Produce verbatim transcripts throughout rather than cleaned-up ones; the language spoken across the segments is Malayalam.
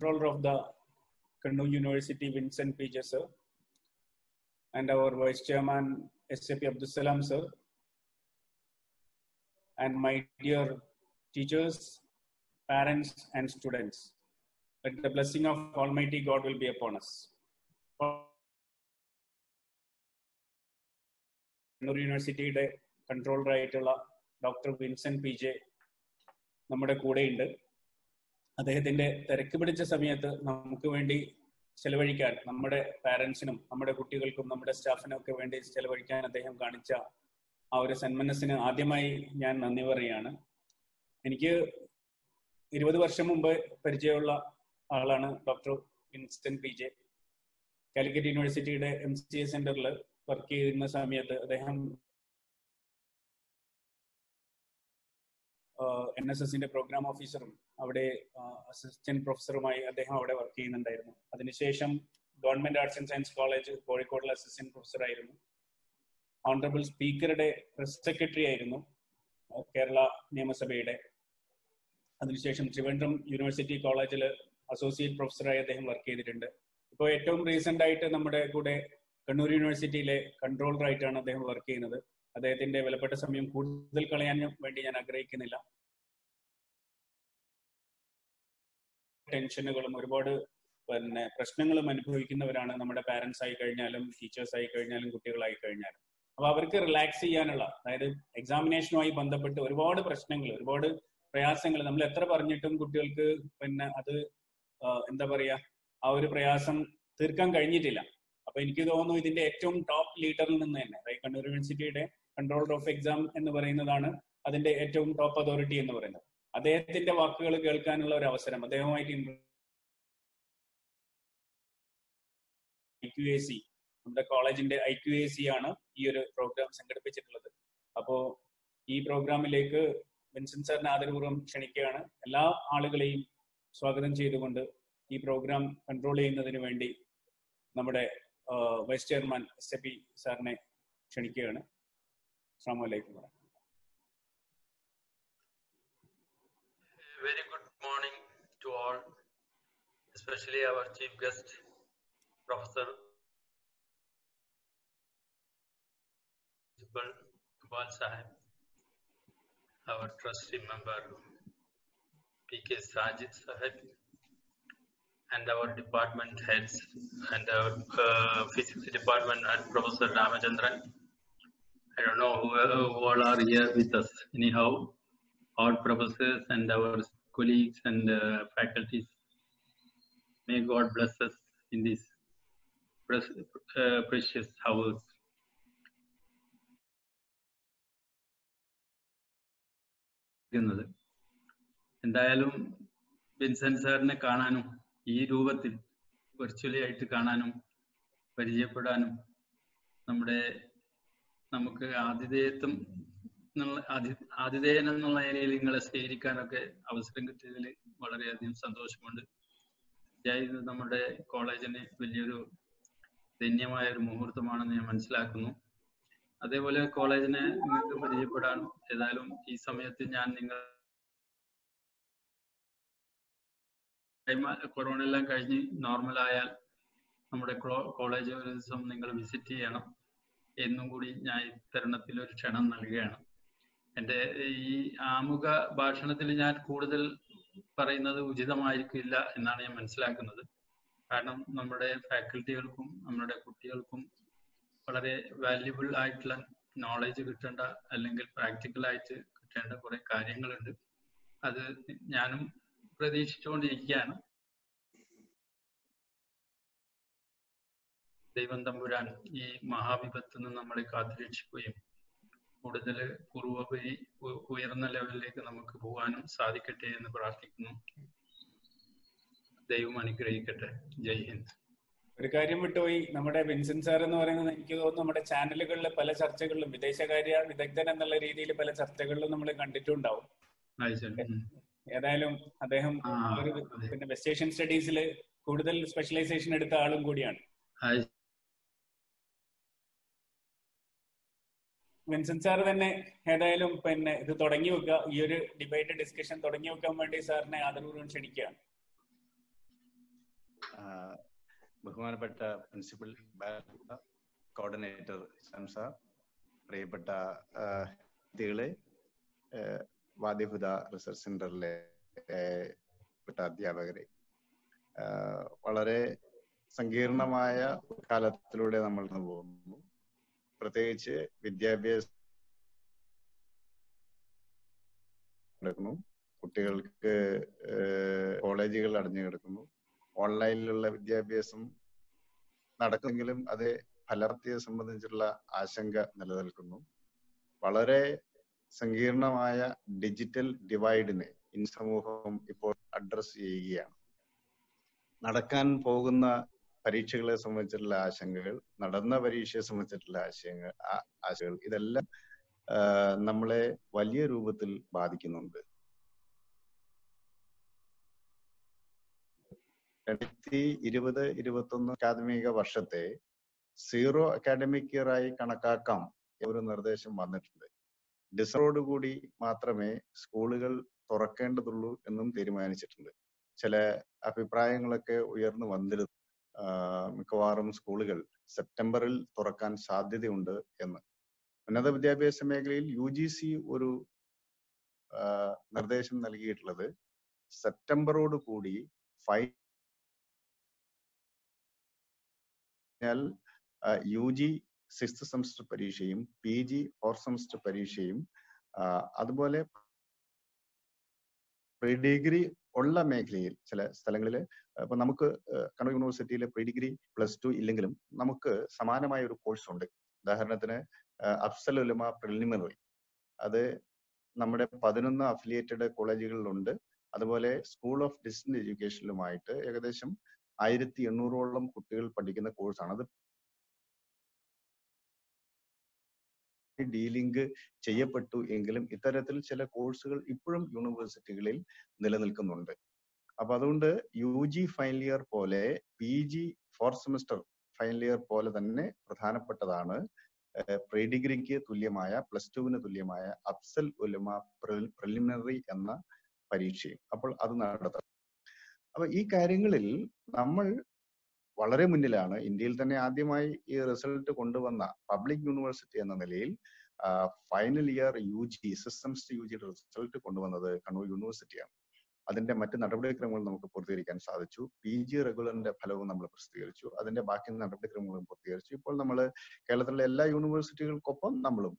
Controller of the Kannur University, Vincent P J sir, and our Vice Chairman, S A P Abdul Salam sir, and my dear teachers, parents, and students. Let the blessing of Almighty God will be upon us. Kannur University Controller ആയിട്ടുള്ള ഡോക്ടർ വിൻസെന്റ് പി ജെ നമ്മുടെ കൂടെയുണ്ട്. അദ്ദേഹത്തിന്റെ തിരക്ക് പിടിച്ച സമയത്ത് നമുക്ക് വേണ്ടി ചെലവഴിക്കാൻ, നമ്മുടെ പാരന്റ്സിനും നമ്മുടെ കുട്ടികൾക്കും നമ്മുടെ സ്റ്റാഫിനും ഒക്കെ വേണ്ടി ചെലവഴിക്കാൻ അദ്ദേഹം കാണിച്ച ആ ഒരു സന്മനസ്സിന് ആദ്യമായി ഞാൻ നന്ദി പറയുകയാണ്. എനിക്ക് ഇരുപത് വർഷം മുമ്പ് പരിചയമുള്ള ആളാണ് doctor Vincent P J. Calicut യൂണിവേഴ്സിറ്റിയുടെ എം സി എ സെന്ററിൽ വർക്ക് ചെയ്യുന്ന സമയത്ത് അദ്ദേഹം എൻ എസ് എസിന്റെ പ്രോഗ്രാം ഓഫീസറും അവിടെ അസിസ്റ്റന്റ് പ്രൊഫസറുമായി അദ്ദേഹം അവിടെ വർക്ക് ചെയ്യുന്നുണ്ടായിരുന്നു. അതിനുശേഷം government arts and science college കോഴിക്കോടിലെ അസിസ്റ്റന്റ് പ്രൊഫസർ ആയിരുന്നു. ഓണറബിൾ സ്പീക്കറുടെ പ്രസ് സെക്രട്ടറി ആയിരുന്നു കേരള നിയമസഭയുടെ. അതിനുശേഷം ട്രിവാൻഡ്രം യൂണിവേഴ്സിറ്റി കോളേജിൽ അസോസിയേറ്റ് പ്രൊഫസറായി അദ്ദേഹം വർക്ക് ചെയ്തിട്ടുണ്ട്. ഇപ്പോൾ ഏറ്റവും റീസെന്റ് ആയിട്ട് നമ്മുടെ കൂടെ കണ്ണൂർ യൂണിവേഴ്സിറ്റിയിലെ കൺട്രോളർ ആയിട്ടാണ് അദ്ദേഹം വർക്ക് ചെയ്യുന്നത്. അദ്ദേഹത്തിന്റെ വിലപ്പെട്ട സമയം കൂടുതൽ കളയാൻ വേണ്ടി ഞാൻ ആഗ്രഹിക്കുന്നില്ല. ടെൻഷനുകളും ഒരുപാട് പിന്നെ പ്രശ്നങ്ങളും അനുഭവിക്കുന്നവരാണ് നമ്മുടെ പാരന്റ്സ് ആയി കഴിഞ്ഞാലും ടീച്ചേഴ്സ് ആയി കഴിഞ്ഞാലും കുട്ടികളായി കഴിഞ്ഞാലും. അപ്പൊ അവർക്ക് റിലാക്സ് ചെയ്യാനുള്ള, അതായത് എക്സാമിനേഷനുമായി ബന്ധപ്പെട്ട് ഒരുപാട് പ്രശ്നങ്ങൾ, ഒരുപാട് പ്രയാസങ്ങൾ നമ്മൾ എത്ര പറഞ്ഞിട്ടും കുട്ടികൾക്ക് പിന്നെ അത് എന്താ പറയാ ആ ഒരു പ്രയാസം തീർക്കാൻ കഴിഞ്ഞിട്ടില്ല. അപ്പൊ എനിക്ക് തോന്നുന്നു ഇതിന്റെ ഏറ്റവും ടോപ്പ് ലീഡറിൽ നിന്ന് തന്നെ കണ്ണൂർ യൂണിവേഴ്സിറ്റിയുടെ കൺട്രോളർ ഓഫ് എക്സാം എന്ന് പറയുന്നതാണ് അതിന്റെ ഏറ്റവും ടോപ്പ് അതോറിറ്റി എന്ന് പറയുന്നത്. അദ്ദേഹത്തിന്റെ വാക്കുകൾ കേൾക്കാനുള്ള ഒരു അവസരം, അദ്ദേഹവുമായിട്ട് ഐ ക്യു എ സി, നമ്മുടെ കോളേജിന്റെ ഐ ക്യു എ സി ആണ് ഈ ഒരു പ്രോഗ്രാം സംഘടിപ്പിച്ചിട്ടുള്ളത്. അപ്പോ ഈ പ്രോഗ്രാമിലേക്ക് വിൻസെന്റ് സാറിനെ ആദരപൂർവ്വം ക്ഷണിക്കുകയാണ്. എല്ലാ ആളുകളെയും സ്വാഗതം ചെയ്തുകൊണ്ട് ഈ പ്രോഗ്രാം കൺട്രോൾ ചെയ്യുന്നതിന് വേണ്ടി നമ്മുടെ vice chairman S A P സാറിനെ ക്ഷണിക്കുകയാണ്. അസ്സലാമു അലൈക്കും. Very good morning to all, especially our chief guest, Professor Iqbal Sahib, our trustee member P K Sajid Sahib, and our department heads and our uh, physics department and Professor Ramachandran. I don't know who, who all are here with us. Anyhow, all professors and our colleagues and uh, faculties, may God bless us in this uh, precious hours. എന്തായാലും വിൻസെന്റ് സാറിനെ കാണാനും ഈ രൂപത്തിൽ വെർച്വലി ആയിട്ട് കാണാനും പരിചയപ്പെടാനും നമ്മുടെ നമുക്ക് ആതിഥേയത്വം ആതി ആതിഥേയൻ എന്നുള്ള നിലയിൽ നിങ്ങളെ സ്വീകരിക്കാനൊക്കെ അവസരം കിട്ടിയതിൽ വളരെയധികം സന്തോഷമുണ്ട്. ഇത് നമ്മുടെ കോളേജിന് വലിയൊരു ധന്യമായ ഒരു മുഹൂർത്തമാണെന്ന് ഞാൻ മനസ്സിലാക്കുന്നു. അതേപോലെ കോളേജിനെ നിങ്ങൾക്ക് പരിചയപ്പെടാൻ ഏതായാലും ഈ സമയത്ത് ഞാൻ നിങ്ങൾ കൊറോണ എല്ലാം കഴിഞ്ഞ് നോർമലായാൽ നമ്മുടെ കോളേജ് ഒരു ദിവസം നിങ്ങൾ വിസിറ്റ് ചെയ്യണം എന്നും കൂടി ഞാൻ ഇത്തരുണത്തിൽ ഒരു ക്ഷണം നൽകുകയാണ്. എൻ്റെ ഈ ആമുഖ ഭാഷണത്തിൽ ഞാൻ കൂടുതൽ പറയുന്നത് ഉചിതമായിരിക്കില്ല എന്നാണ് ഞാൻ മനസ്സിലാക്കുന്നത്. കാരണം നമ്മുടെ ഫാക്കൽറ്റികൾക്കും നമ്മുടെ കുട്ടികൾക്കും വളരെ വാല്യുബിൾ ആയിട്ടുള്ള നോളജ് കിട്ടേണ്ട അല്ലെങ്കിൽ പ്രാക്ടിക്കലായിട്ട് കിട്ടേണ്ട കുറെ കാര്യങ്ങളുണ്ട്. അത് ഞാനും പ്രതീക്ഷിച്ചുകൊണ്ടിരിക്കുകയാണ്. ദൈവം തമ്പുരാൻ ഈ മഹാവിപത്ത് നിന്ന് നമ്മളെ കാത്തുരക്ഷിക്കുകയും കൂടുതൽ പൂർവോപരി ഉയർന്ന ലെവലിലേക്ക് നമുക്ക് പോകാനും സാധിക്കട്ടെ എന്ന് പ്രാർത്ഥിക്കുന്നു. ദൈവം അനുഗ്രഹിക്കട്ടെ. ജയ് ഹിന്ദ്. ഒരു കാര്യം വിട്ടുപോയി, നമ്മുടെ വിൻസെന്റ് സാർ എന്ന് പറയുന്നത് എനിക്ക് തോന്നുന്നു നമ്മുടെ ചാനലുകളിൽ പല ചർച്ചകളിലും വിദേശകാര്യ വിദഗ്ധൻ എന്നുള്ള രീതിയിൽ പല ചർച്ചകളിലും നമ്മൾ കണ്ടിട്ടുണ്ടാവും. ഏതായാലും അദ്ദേഹം ഒരു പിന്നെ വെസ്റ്റ് ഏഷ്യൻ സ്റ്റഡീസിൽ കൂടുതൽ സ്പെഷ്യലൈസേഷൻ എടുത്ത ആളും കൂടിയാണ്. വിൻസെന്റ് സാർ തന്നെ ഏതായാലും പിന്നെ ഇത് തുടങ്ങി വെക്കുക, ഈ ഒരു ഡിബേറ്റ് ഡിസ്കഷൻ തുടങ്ങി വെക്കാൻ വേണ്ടി സാറിനെ ആദരപൂർവ്വം ക്ഷണിക്കുകയാണ്. ബഹുമാനപ്പെട്ട പ്രിൻസിപ്പൽ കോർഡിനേറ്റർ ശംസ, പ്രിയപ്പെട്ട വ്യക്തികളെ, വാദിഹുദ റിസർച്ച് സെന്ററിലെ പെട്ട അധ്യാപകരെ, വളരെ സങ്കീർണമായ കാലത്തിലൂടെ നമ്മൾ പോകുന്നു. പ്രത്യേകിച്ച് വിദ്യാഭ്യാസം നടക്കുന്നു, കുട്ടികൾക്ക് കോളേജുകൾ അടഞ്ഞു കിടക്കുന്നു, ഓൺലൈനിലുള്ള വിദ്യാഭ്യാസം നടക്കുമെങ്കിലും അത് ഫലപ്രാപ്തിയെ സംബന്ധിച്ചുള്ള ആശങ്ക നിലനിൽക്കുന്നു. വളരെ സങ്കീർണമായ ഡിജിറ്റൽ ഡിവൈഡിനെ ഈ സമൂഹം ഇപ്പോൾ അഡ്രസ് ചെയ്യുകയാണ്. നടക്കാൻ പോകുന്ന പരീക്ഷകളെ സംബന്ധിച്ചിട്ടുള്ള ആശങ്കകൾ, നടന്ന പരീക്ഷയെ സംബന്ധിച്ചിട്ടുള്ള ആശയങ്ങൾ ആശയങ്ങൾ ഇതെല്ലാം നമ്മളെ വലിയ രൂപത്തിൽ ബാധിക്കുന്നുണ്ട്. രണ്ടായിരത്തി ഇരുപത് ഇരുപത്തൊന്ന് അക്കാദമിക വർഷത്തെ സീറോ അക്കാഡമിക് ഇയർ ആയി കണക്കാക്കാം ഒരു നിർദ്ദേശം വന്നിട്ടുണ്ട്. ഡിസംബറോട് കൂടി മാത്രമേ സ്കൂളുകൾ തുറക്കേണ്ടതുള്ളൂ എന്നും തീരുമാനിച്ചിട്ടുണ്ട്. ചില അഭിപ്രായങ്ങളൊക്കെ ഉയർന്നു വന്നിരുന്നു, മിക്കവാറും സ്കൂളുകൾ സെപ്റ്റംബറിൽ തുറക്കാൻ സാധ്യതയുണ്ട് എന്ന്. ഉന്നത വിദ്യാഭ്യാസ മേഖലയിൽ യു ജി സി ഒരു നിർദ്ദേശം നൽകിയിട്ടുള്ളത് സെപ്റ്റംബറോട് കൂടി final U G sixth semester പരീക്ഷയും പി ജി ഫോർത്ത് സെമസ്റ്റർ പരീക്ഷയും അതുപോലെ പ്രീ ഡിഗ്രി ഉള്ള മേഖലയിൽ ചില സ്ഥലങ്ങളിൽ ഇപ്പൊ നമുക്ക് കണ്ണൂർ യൂണിവേഴ്സിറ്റിയിലെ പ്രീ ഡിഗ്രി പ്ലസ് ടു ഇല്ലെങ്കിലും നമുക്ക് സമാനമായ ഒരു കോഴ്സ് ഉണ്ട്. ഉദാഹരണത്തിന് അഫ്സൽ ഉലമ പ്രിലിമിനറി, അത് നമ്മുടെ പതിനൊന്ന് അഫിലിയേറ്റഡ് കോളേജുകളിലുണ്ട്. അതുപോലെ സ്കൂൾ ഓഫ് ഡിസ്റ്റന്റ് എഡ്യൂക്കേഷനിലുമായിട്ട് ഏകദേശം ആയിരത്തി എണ്ണൂറോളം കുട്ടികൾ പഠിക്കുന്ന കോഴ്സാണ്. അത് ഡീലിങ്ക് ചെയ്യപ്പെട്ടു എങ്കിലും ഇത്തരത്തിൽ ചില കോഴ്സുകൾ ഇപ്പോഴും യൂണിവേഴ്സിറ്റികളിൽ നിലനിൽക്കുന്നുണ്ട്. അപ്പൊ അതുകൊണ്ട് യു ജി ഫൈനൽ ഇയർ പോലെ P G fourth semester final year പോലെ തന്നെ പ്രധാനപ്പെട്ടതാണ് പ്രീ ഡിഗ്രിക്ക് തുല്യമായ, പ്ലസ് ടുവിന് തുല്യമായ അഫ്സൽ ഉലമ പ്രിലിമിനറി എന്ന പരീക്ഷയും. അപ്പോൾ അത് നടത്തണം. അപ്പൊ ഈ കാര്യങ്ങളിൽ നമ്മൾ വളരെ മുന്നിലാണ്. ഇന്ത്യയിൽ തന്നെ ആദ്യമായി ഈ റിസൾട്ട് കൊണ്ടുവന്ന പബ്ലിക് യൂണിവേഴ്സിറ്റി എന്ന നിലയിൽ final year U G systems U ജിയുടെ റിസൾട്ട് കൊണ്ടുവന്നത് കണ്ണൂർ യൂണിവേഴ്സിറ്റിയാണ്. അതിന്റെ മറ്റ് നടപടിക്രമങ്ങൾ നമുക്ക് പൂർത്തീകരിക്കാൻ സാധിച്ചു. പി ജി റെഗുലറിന്റെ ഫലവും നമ്മൾ പ്രസിദ്ധീകരിച്ചു. അതിന്റെ ബാക്കി നടപടിക്രമങ്ങളും പൂർത്തീകരിച്ചു. ഇപ്പോൾ നമ്മൾ കേരളത്തിലെ എല്ലാ യൂണിവേഴ്സിറ്റികൾക്കൊപ്പം നമ്മളും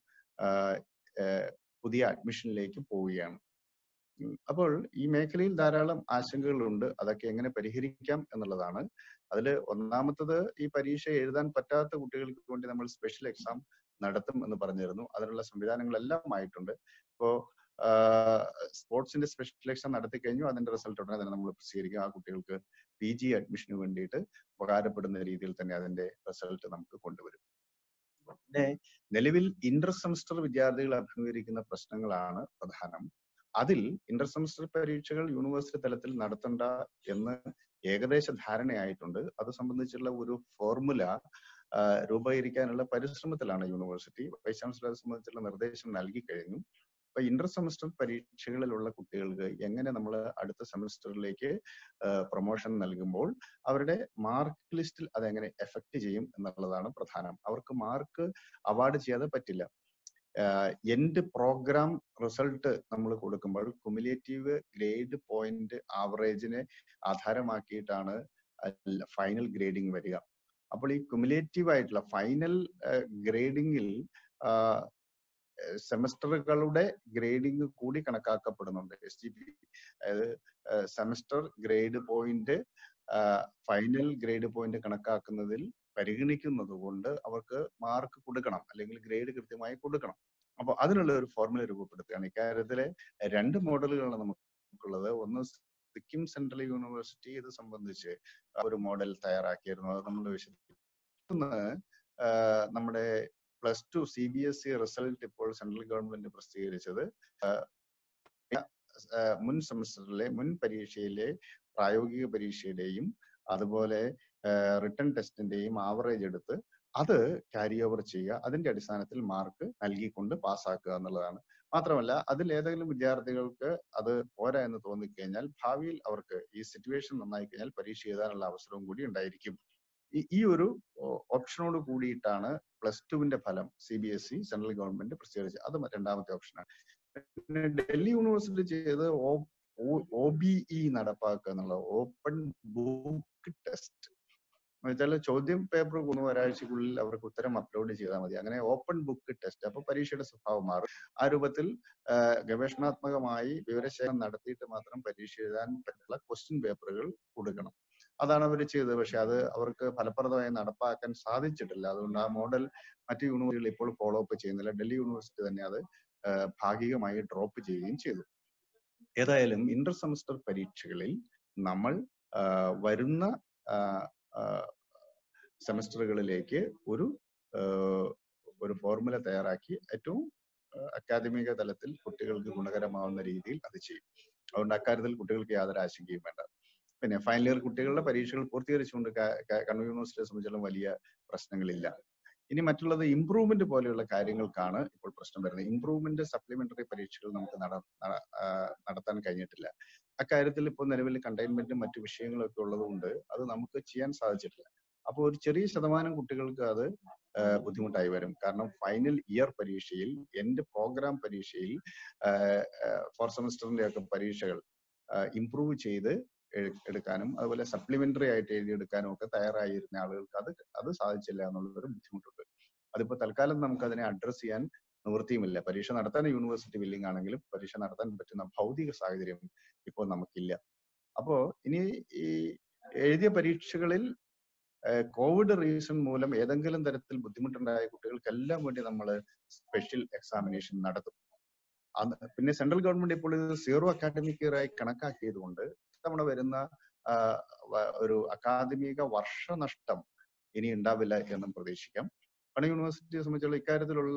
പുതിയ അഡ്മിഷനിലേക്ക് പോവുകയാണ്. അപ്പോൾ ഈ മേഖലയിൽ ധാരാളം ആശങ്കകളുണ്ട്. അതൊക്കെ എങ്ങനെ പരിഹരിക്കാം എന്നുള്ളതാണ്. അതിൽ ഒന്നാമത്തത്, ഈ പരീക്ഷ എഴുതാൻ പറ്റാത്ത കുട്ടികൾക്ക് വേണ്ടി നമ്മൾ സ്പെഷ്യൽ എക്സാം നടത്തും എന്ന് പറഞ്ഞിരുന്നു. അതിനുള്ള സംവിധാനങ്ങളെല്ലാം ആയിട്ടുണ്ട്. ഇപ്പോ സ്പോർട്സിന്റെ സ്പെഷ്യൽ എക്സാം നടത്തി കഴിഞ്ഞു. അതിന്റെ റിസൾട്ട് ഉടനെ തന്നെ നമ്മൾ പ്രസിദ്ധീകരിക്കും. ആ കുട്ടികൾക്ക് പി ജി അഡ്മിഷന് വേണ്ടിയിട്ട് ഉപകാരപ്പെടുന്ന രീതിയിൽ തന്നെ അതിന്റെ റിസൾട്ട് നമുക്ക് കൊണ്ടുവരും. പിന്നെ നിലവിൽ ഇന്റർ സെമസ്റ്റർ വിദ്യാർത്ഥികൾ അഭിമുഖീകരിക്കുന്ന പ്രശ്നങ്ങളാണ് പ്രധാനം. അതിൽ ഇന്റർ സെമസ്റ്റർ പരീക്ഷകൾ യൂണിവേഴ്സിറ്റി തലത്തിൽ നടത്തണ്ട എന്ന് ഏകദേശ ധാരണയായിട്ടുണ്ട്. അത് സംബന്ധിച്ചുള്ള ഒരു ഫോർമുല രൂപീകരിക്കാനുള്ള പരിശ്രമത്തിലാണ് യൂണിവേഴ്സിറ്റി. വൈസ് ചാൻസലറെ സംബന്ധിച്ചുള്ള നിർദ്ദേശം നൽകി കഴിഞ്ഞു. അപ്പൊ ഇന്റർ സെമസ്റ്റർ പരീക്ഷകളിലുള്ള കുട്ടികൾക്ക് എങ്ങനെ നമ്മൾ അടുത്ത സെമസ്റ്ററിലേക്ക് പ്രൊമോഷൻ നൽകുമ്പോൾ അവരുടെ മാർക്ക് ലിസ്റ്റിൽ അതെങ്ങനെ എഫക്ട് ചെയ്യും എന്നുള്ളതാണ് പ്രധാനം. അവർക്ക് മാർക്ക് അവാർഡ് ചെയ്യാതെ പറ്റില്ല. എൻഡ് പ്രോഗ്രാം റിസൾട്ട് നമ്മൾ കൊടുക്കുമ്പോൾ കുമുലേറ്റീവ് ഗ്രേഡ് പോയിന്റ് ആവറേജിനെ ആധാരമാക്കിയിട്ടാണ് ഫൈനൽ ഗ്രേഡിംഗ് വരിക. അപ്പോൾ ഈ കുമുലേറ്റീവ് ആയിട്ടുള്ള ഫൈനൽ ഗ്രേഡിംഗിൽ സെമസ്റ്ററുകളുടെ ഗ്രേഡിംഗ് കൂടി കണക്കാക്കപ്പെടുന്നുണ്ട്. എസ് ജി പി, അതായത് semester grade point final grade point കണക്കാക്കുന്നതിൽ പരിഗണിക്കുന്നത് കൊണ്ട് അവർക്ക് മാർക്ക് കൊടുക്കണം, അല്ലെങ്കിൽ ഗ്രേഡ് കൃത്യമായി കൊടുക്കണം. അപ്പൊ അതിനുള്ള ഒരു ഫോർമുല രൂപപ്പെടുത്തുകയാണ്. ഇക്കാര്യത്തിലെ രണ്ട് മോഡലുകളാണ് നമുക്കുള്ളത്. ഒന്ന് സിക്കിം സെൻട്രൽ യൂണിവേഴ്സിറ്റി ഇത് സംബന്ധിച്ച് ഒരു മോഡൽ തയ്യാറാക്കിയിരുന്നു. അത് നമ്മൾ വിശദീകരിക്കുന്നു. നമ്മുടെ plus two C B S E result ഇപ്പോൾ സെൻട്രൽ ഗവൺമെന്റ് പ്രസിദ്ധീകരിച്ചത് മുൻ സെമസ്റ്ററിലെ മുൻ പരീക്ഷയിലെ പ്രായോഗിക പരീക്ഷയുടെയും അതുപോലെ റിട്ടൺ ടെസ്റ്റിന്റെയും ആവറേജ് എടുത്ത് അത് ക്യാരി ഓവർ ചെയ്യുക, അതിന്റെ അടിസ്ഥാനത്തിൽ മാർക്ക് നൽകിക്കൊണ്ട് പാസ്സാക്കുക എന്നുള്ളതാണ്. മാത്രമല്ല അതിൽ ഏതെങ്കിലും വിദ്യാർത്ഥികൾക്ക് അത് പോരാ എന്ന് തോന്നിക്കഴിഞ്ഞാൽ ഭാവിയിൽ അവർക്ക് ഈ സിറ്റുവേഷൻ നന്നായി കഴിഞ്ഞാൽ പരീക്ഷ എഴുതാനുള്ള അവസരവും കൂടി ഉണ്ടായിരിക്കും. ഈ ഈ ഒരു ഓപ്ഷനോട് കൂടിയിട്ടാണ് പ്ലസ് ടുവിന്റെ ഫലം C B S E central government പ്രസിദ്ധീകരിച്ചത്. അത് രണ്ടാമത്തെ ഓപ്ഷനാണ്. പിന്നെ ഡൽഹി യൂണിവേഴ്സിറ്റി ചെയ്ത് ഒ ബി ഇ നടപ്പാക്കുക എന്നുള്ള ഓപ്പൺ ബുക്ക് ടെസ്റ്റ് എന്ന് വെച്ചാൽ ചോദ്യം പേപ്പർ മൂന്ന് ഒരാഴ്ചക്കുള്ളിൽ അവർക്ക് ഉത്തരം അപ്ലോഡ് ചെയ്താൽ മതി. അങ്ങനെ ഓപ്പൺ ബുക്ക് ടെസ്റ്റ്. അപ്പൊ പരീക്ഷയുടെ സ്വഭാവം മാറും. ആ രൂപത്തിൽ ഗവേഷണാത്മകമായി വിവരശേഖരണം നടത്തിയിട്ട് മാത്രം പരീക്ഷ എഴുതാൻ പറ്റുന്ന ക്വസ്റ്റ്യൻ പേപ്പറുകൾ കൊടുക്കണം. അതാണ് അവർ ചെയ്തത്. പക്ഷെ അത് അവർക്ക് ഫലപ്രദമായി നടപ്പാക്കാൻ സാധിച്ചിട്ടില്ല. അതുകൊണ്ട് ആ മോഡൽ മറ്റു യൂണിവേഴ്സിറ്റികൾ ഇപ്പോൾ ഫോളോ അപ്പ് ചെയ്യുന്നില്ല. ഡൽഹി യൂണിവേഴ്സിറ്റി തന്നെ അത് ഭാഗികമായി ഡ്രോപ്പ് ചെയ്യുകയും ചെയ്തു. ഏതായാലും ഇന്റർ സെമസ്റ്റർ പരീക്ഷകളിൽ നമ്മൾ വരുന്ന സെമസ്റ്ററുകളിലേക്ക് ഒരു ഒരു ഫോർമുല തയ്യാറാക്കി ഏറ്റവും അക്കാദമിക തലത്തിൽ കുട്ടികൾക്ക് ഗുണകരമാവുന്ന രീതിയിൽ അത് ചെയ്യും. അതുകൊണ്ട് അക്കാര്യത്തിൽ കുട്ടികൾക്ക് യാതൊരു ആശങ്കയും വേണ്ട. പിന്നെ ഫൈനൽ ഇയർ കുട്ടികളുടെ പരീക്ഷകൾ പൂർത്തീകരിച്ചുകൊണ്ട് കണ്ണൂർ യൂണിവേഴ്സിറ്റിയെ സംബന്ധിച്ചിടത്തോളം വലിയ പ്രശ്നങ്ങളില്ല. ഇനി മറ്റുള്ളത് ഇംപ്രൂവ്മെന്റ് പോലെയുള്ള കാര്യങ്ങൾക്കാണ് ഇപ്പോൾ പ്രശ്നം വരുന്നത്. ഇംപ്രൂവ്മെന്റ് സപ്ലിമെന്ററി പരീക്ഷകൾ നമുക്ക് നടത്താൻ കഴിഞ്ഞിട്ടില്ല. അക്കാര്യത്തിൽ ഇപ്പോൾ നിലവിൽ കണ്ടെയ്ൻമെന്റും മറ്റു വിഷയങ്ങളും ഒക്കെ ഉള്ളതുകൊണ്ട് അത് നമുക്ക് ചെയ്യാൻ സാധിച്ചിട്ടില്ല. അപ്പോൾ ഒരു ചെറിയ ശതമാനം കുട്ടികൾക്ക് അത് ബുദ്ധിമുട്ടായി വരും. കാരണം ഫൈനൽ ഇയർ പരീക്ഷയിൽ, എൻഡ് പ്രോഗ്രാം പരീക്ഷയിൽ ഫോർ സെമസ്റ്ററിന്റെ ഒക്കെ പരീക്ഷകൾ ഇംപ്രൂവ് ചെയ്ത് എടുക്കാനും അതുപോലെ സപ്ലിമെന്ററി ആയിട്ട് എഴുതിയെടുക്കാനും ഒക്കെ തയ്യാറായിരുന്ന ആളുകൾക്ക് അത് അത് സാധിച്ചില്ല എന്നുള്ളൊരു ബുദ്ധിമുട്ടുണ്ട്. അതിപ്പോ തൽക്കാലം നമുക്ക് അതിനെ അഡ്രസ് ചെയ്യാൻ നിവൃത്തിയുമില്ല. പരീക്ഷ നടത്താൻ യൂണിവേഴ്സിറ്റി വില്ലിംഗ് ആണെങ്കിലും പരീക്ഷ നടത്താൻ പറ്റുന്ന ഭൗതിക സാഹചര്യം ഇപ്പോൾ നമുക്കില്ല. അപ്പോ ഇനി ഈ എഴുതിയ പരീക്ഷകളിൽ കോവിഡ് റീസൺ മൂലം ഏതെങ്കിലും തരത്തിൽ ബുദ്ധിമുട്ടുണ്ടായ കുട്ടികൾക്കെല്ലാം വേണ്ടി നമ്മൾ സ്പെഷ്യൽ എക്സാമിനേഷൻ നടത്തും. പിന്നെ സെൻട്രൽ ഗവൺമെന്റ് ഇപ്പോൾ ഇത് സീറോ അക്കാഡമിക് ഇയർ ആയി കണക്കാക്കിയത് കൊണ്ട് തവണ വരുന്ന ഒരു അക്കാദമിക വർഷനഷ്ടം ഇനി ഉണ്ടാവില്ല എന്നും പ്രതീക്ഷിക്കാം. കണ്ണൂർ യൂണിവേഴ്സിറ്റിയെ സംബന്ധിച്ചുള്ള ഇക്കാര്യത്തിലുള്ള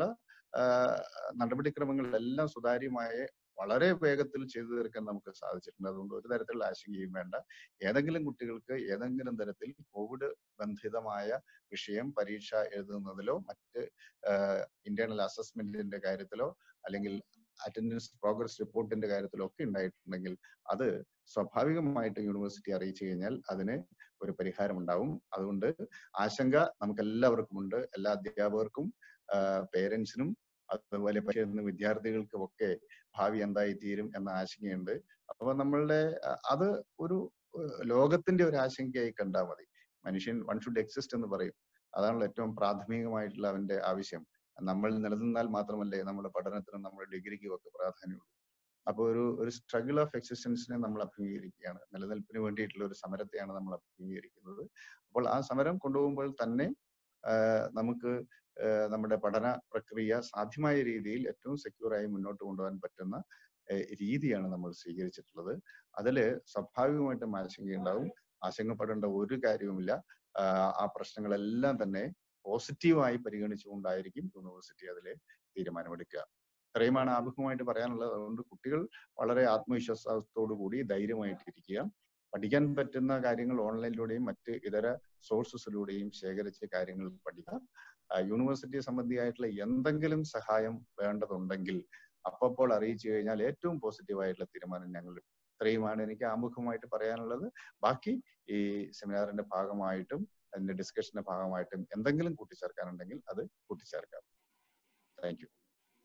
നടപടിക്രമങ്ങളെല്ലാം സുതാര്യമായ വളരെ വേഗത്തിൽ ചെയ്തു തീർക്കാൻ നമുക്ക് സാധിച്ചിട്ടുണ്ട്. അതുകൊണ്ട് ഒരു തരത്തിലുള്ള ആശങ്കയും വേണ്ട. ഏതെങ്കിലും കുട്ടികൾക്ക് ഏതെങ്കിലും തരത്തിൽ കോവിഡ് ബന്ധിതമായ വിഷയം പരീക്ഷ എഴുതുന്നതിലോ മറ്റ് ഇന്റേണൽ അസസ്മെന്റിന്റെ കാര്യത്തിലോ അല്ലെങ്കിൽ അറ്റൻഡൻസ് പ്രോഗ്രസ് റിപ്പോർട്ടിന്റെ കാര്യത്തിലോ ഒക്കെ ഉണ്ടായിട്ടുണ്ടെങ്കിൽ അത് സ്വാഭാവികമായിട്ട് യൂണിവേഴ്സിറ്റി അറിയിച്ചു കഴിഞ്ഞാൽ അതിന് ഒരു പരിഹാരം ഉണ്ടാവും. അതുകൊണ്ട് ആശങ്ക നമുക്ക് എല്ലാവർക്കും ഉണ്ട്. എല്ലാ അധ്യാപകർക്കും പേരൻസിനും അതുപോലെ പഠിക്കുന്ന വിദ്യാർത്ഥികൾക്കും ഒക്കെ ഭാവി എന്തായി തീരും എന്ന ആശങ്കയുണ്ട്. അപ്പൊ നമ്മളുടെ അത് ഒരു ലോകത്തിന്റെ ഒരു ആശങ്കയായി കണ്ടാൽ മതി. മനുഷ്യൻ വൺ ഷുഡ് എക്സിസ്റ്റ് എന്ന് പറയും. അതാണല്ലോ ഏറ്റവും പ്രാഥമികമായിട്ടുള്ള അവന്റെ ആവശ്യം. നമ്മൾ നിലനിന്നാൽ മാത്രമല്ലേ നമ്മുടെ പഠനത്തിനും നമ്മുടെ ഡിഗ്രിക്കും ഒക്കെ പ്രാധാന്യമുള്ളൂ. അപ്പോൾ ഒരു ഒരു സ്ട്രഗിൾ ഓഫ് എക്സിസ്റ്റൻസിനെ നമ്മൾ അഭിമുഖീകരിക്കുകയാണ്. നിലനിൽപ്പിന് വേണ്ടിയിട്ടുള്ള ഒരു സമരത്തെയാണ് നമ്മൾ അഭിമുഖീകരിക്കുന്നത്. അപ്പോൾ ആ സമരം കൊണ്ടുപോകുമ്പോൾ തന്നെ നമുക്ക് നമ്മുടെ പഠന പ്രക്രിയ സാധ്യമായ രീതിയിൽ ഏറ്റവും സെക്യൂറായി മുന്നോട്ട് കൊണ്ടുപോകാൻ പറ്റുന്ന രീതിയാണ് നമ്മൾ സ്വീകരിച്ചിട്ടുള്ളത്. അതിൽ സ്വാഭാവികമായിട്ടും ആശങ്കയുണ്ടാവും. ആശങ്കപ്പെടേണ്ട ഒരു കാര്യവുമില്ല. ആ പ്രശ്നങ്ങളെല്ലാം തന്നെ പോസിറ്റീവായി പരിഗണിച്ചുകൊണ്ടായിരിക്കും യൂണിവേഴ്സിറ്റി അതിലെ തീരുമാനമെടുക്കുക. ഇത്രയുമാണ് ആമുഖമായിട്ട് പറയാനുള്ളത്. അതുകൊണ്ട് കുട്ടികൾ വളരെ ആത്മവിശ്വാസത്തോടു കൂടി ധൈര്യമായിട്ടിരിക്കുക. പഠിക്കാൻ പറ്റുന്ന കാര്യങ്ങൾ ഓൺലൈനിലൂടെയും മറ്റ് ഇതര സോഴ്സസിലൂടെയും ശേഖരിച്ച കാര്യങ്ങൾ പഠിക്കുക. യൂണിവേഴ്സിറ്റി സംബന്ധിയായിട്ടുള്ള എന്തെങ്കിലും സഹായം വേണ്ടതുണ്ടെങ്കിൽ അപ്പോൾ അറിയിച്ചു കഴിഞ്ഞാൽ ഏറ്റവും പോസിറ്റീവായിട്ടുള്ള തീരുമാനം ഞങ്ങൾ. ഇത്രയുമാണ് എനിക്ക് ആമുഖമായിട്ട് പറയാനുള്ളത്. ബാക്കി ഈ സെമിനാറിന്റെ ഭാഗമായിട്ടും അതിന്റെ ഡിസ്കഷന്റെ ഭാഗമായിട്ടും എന്തെങ്കിലും കൂട്ടിച്ചേർക്കാനുണ്ടെങ്കിൽ അത് കൂട്ടിച്ചേർക്കാം. Thank you.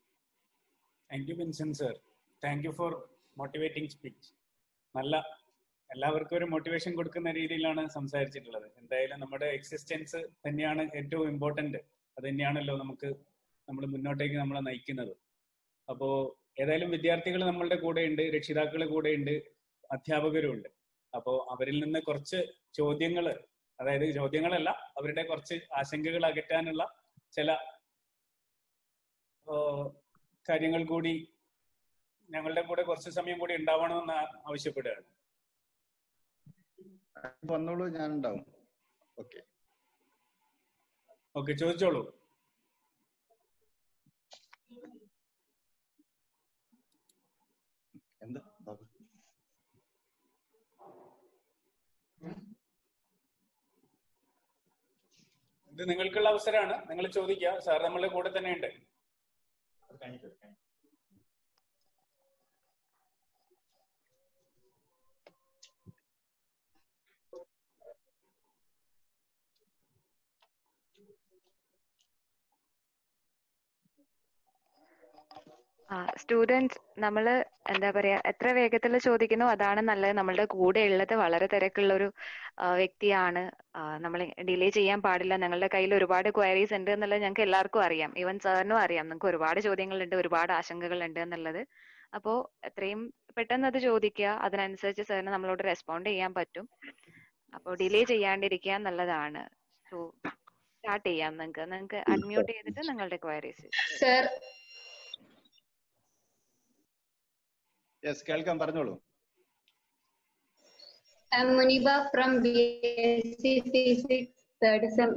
Thank you Vincent sir. Thank you for motivating speech. നല്ല എല്ലാവർക്കും ഒരു മോട്ടിവേഷൻ കൊടുക്കുന്ന രീതിയിലാണ് സംസാരിച്ചിട്ടുള്ളത്. എന്തായാലും നമ്മുടെ എക്സിസ്റ്റൻസ് തന്നെയാണ് ഏറ്റവും ഇമ്പോർട്ടന്റ്. അത് തന്നെയാണല്ലോ നമുക്ക് നമ്മൾ മുന്നോട്ടേക്ക് നമ്മളെ നയിക്കുന്നത്. അപ്പോ ഏതായാലും വിദ്യാർത്ഥികൾ നമ്മളുടെ കൂടെയുണ്ട്, രക്ഷിതാക്കൾ കൂടെയുണ്ട്, അധ്യാപകരും ഉണ്ട്. അപ്പോ അവരിൽ നിന്ന് കുറച്ച് ചോദ്യങ്ങൾ, അതായത് ചോദ്യങ്ങളല്ല, അവരുടെ കുറച്ച് ആശങ്കകൾ അകറ്റാനുള്ള ചില കാര്യങ്ങൾ കൂടി ഞങ്ങളുടെ കൂടെ കുറച്ച് സമയം കൂടി ഉണ്ടാവണമെന്ന് ആവശ്യപ്പെടുകയാണ്. വന്നോളൂ, ഞാൻ ഉണ്ടാവും. ഓക്കെ ഓക്കെ ചോദിച്ചോളൂ. എന്താ ഇത് നിങ്ങൾക്കുള്ള അവസരമാണ്, നിങ്ങൾ ചോദിക്കുക. സാർ നമ്മളുടെ കൂടെ തന്നെ ഉണ്ട്. ആ സ്റ്റുഡൻസ് നമ്മൾ എന്താ പറയാ എത്ര വേഗത്തിൽ ചോദിക്കുന്നു അതാണ് നല്ലത്. നമ്മളുടെ കൂടെ ഉള്ളത് വളരെ തിരക്കുള്ള ഒരു വ്യക്തിയാണ്. നമ്മൾ ഡിലേ ചെയ്യാൻ പാടില്ല. ഞങ്ങളുടെ കയ്യിൽ ഒരുപാട് ക്വയറീസ് ഉണ്ട് എന്നുള്ളത് ഞങ്ങൾക്ക് എല്ലാവർക്കും അറിയാം. ഈവൻ സാറിനും അറിയാം നിങ്ങൾക്ക് ഒരുപാട് ചോദ്യങ്ങളുണ്ട്, ഒരുപാട് ആശങ്കകളുണ്ട് എന്നുള്ളത്. അപ്പോൾ എത്രയും പെട്ടെന്ന് അത് ചോദിക്കുക. അതിനനുസരിച്ച് സാറിന് നമ്മളോട് റെസ്പോണ്ട് ചെയ്യാൻ പറ്റും. അപ്പോൾ ഡിലേ ചെയ്യാണ്ടിരിക്കുക എന്നുള്ളതാണ്. സോ സ്റ്റാർട്ട് ചെയ്യാം. നിങ്ങൾക്ക് നിങ്ങൾക്ക് അൺമ്യൂട്ട് ചെയ്തിട്ട് നിങ്ങളുടെ ക്വയറീസ്. സർ യെസ്, കേൾക്കാം, പറഞ്ഞോളൂ. I'm Muniba from B S c Physics third sem.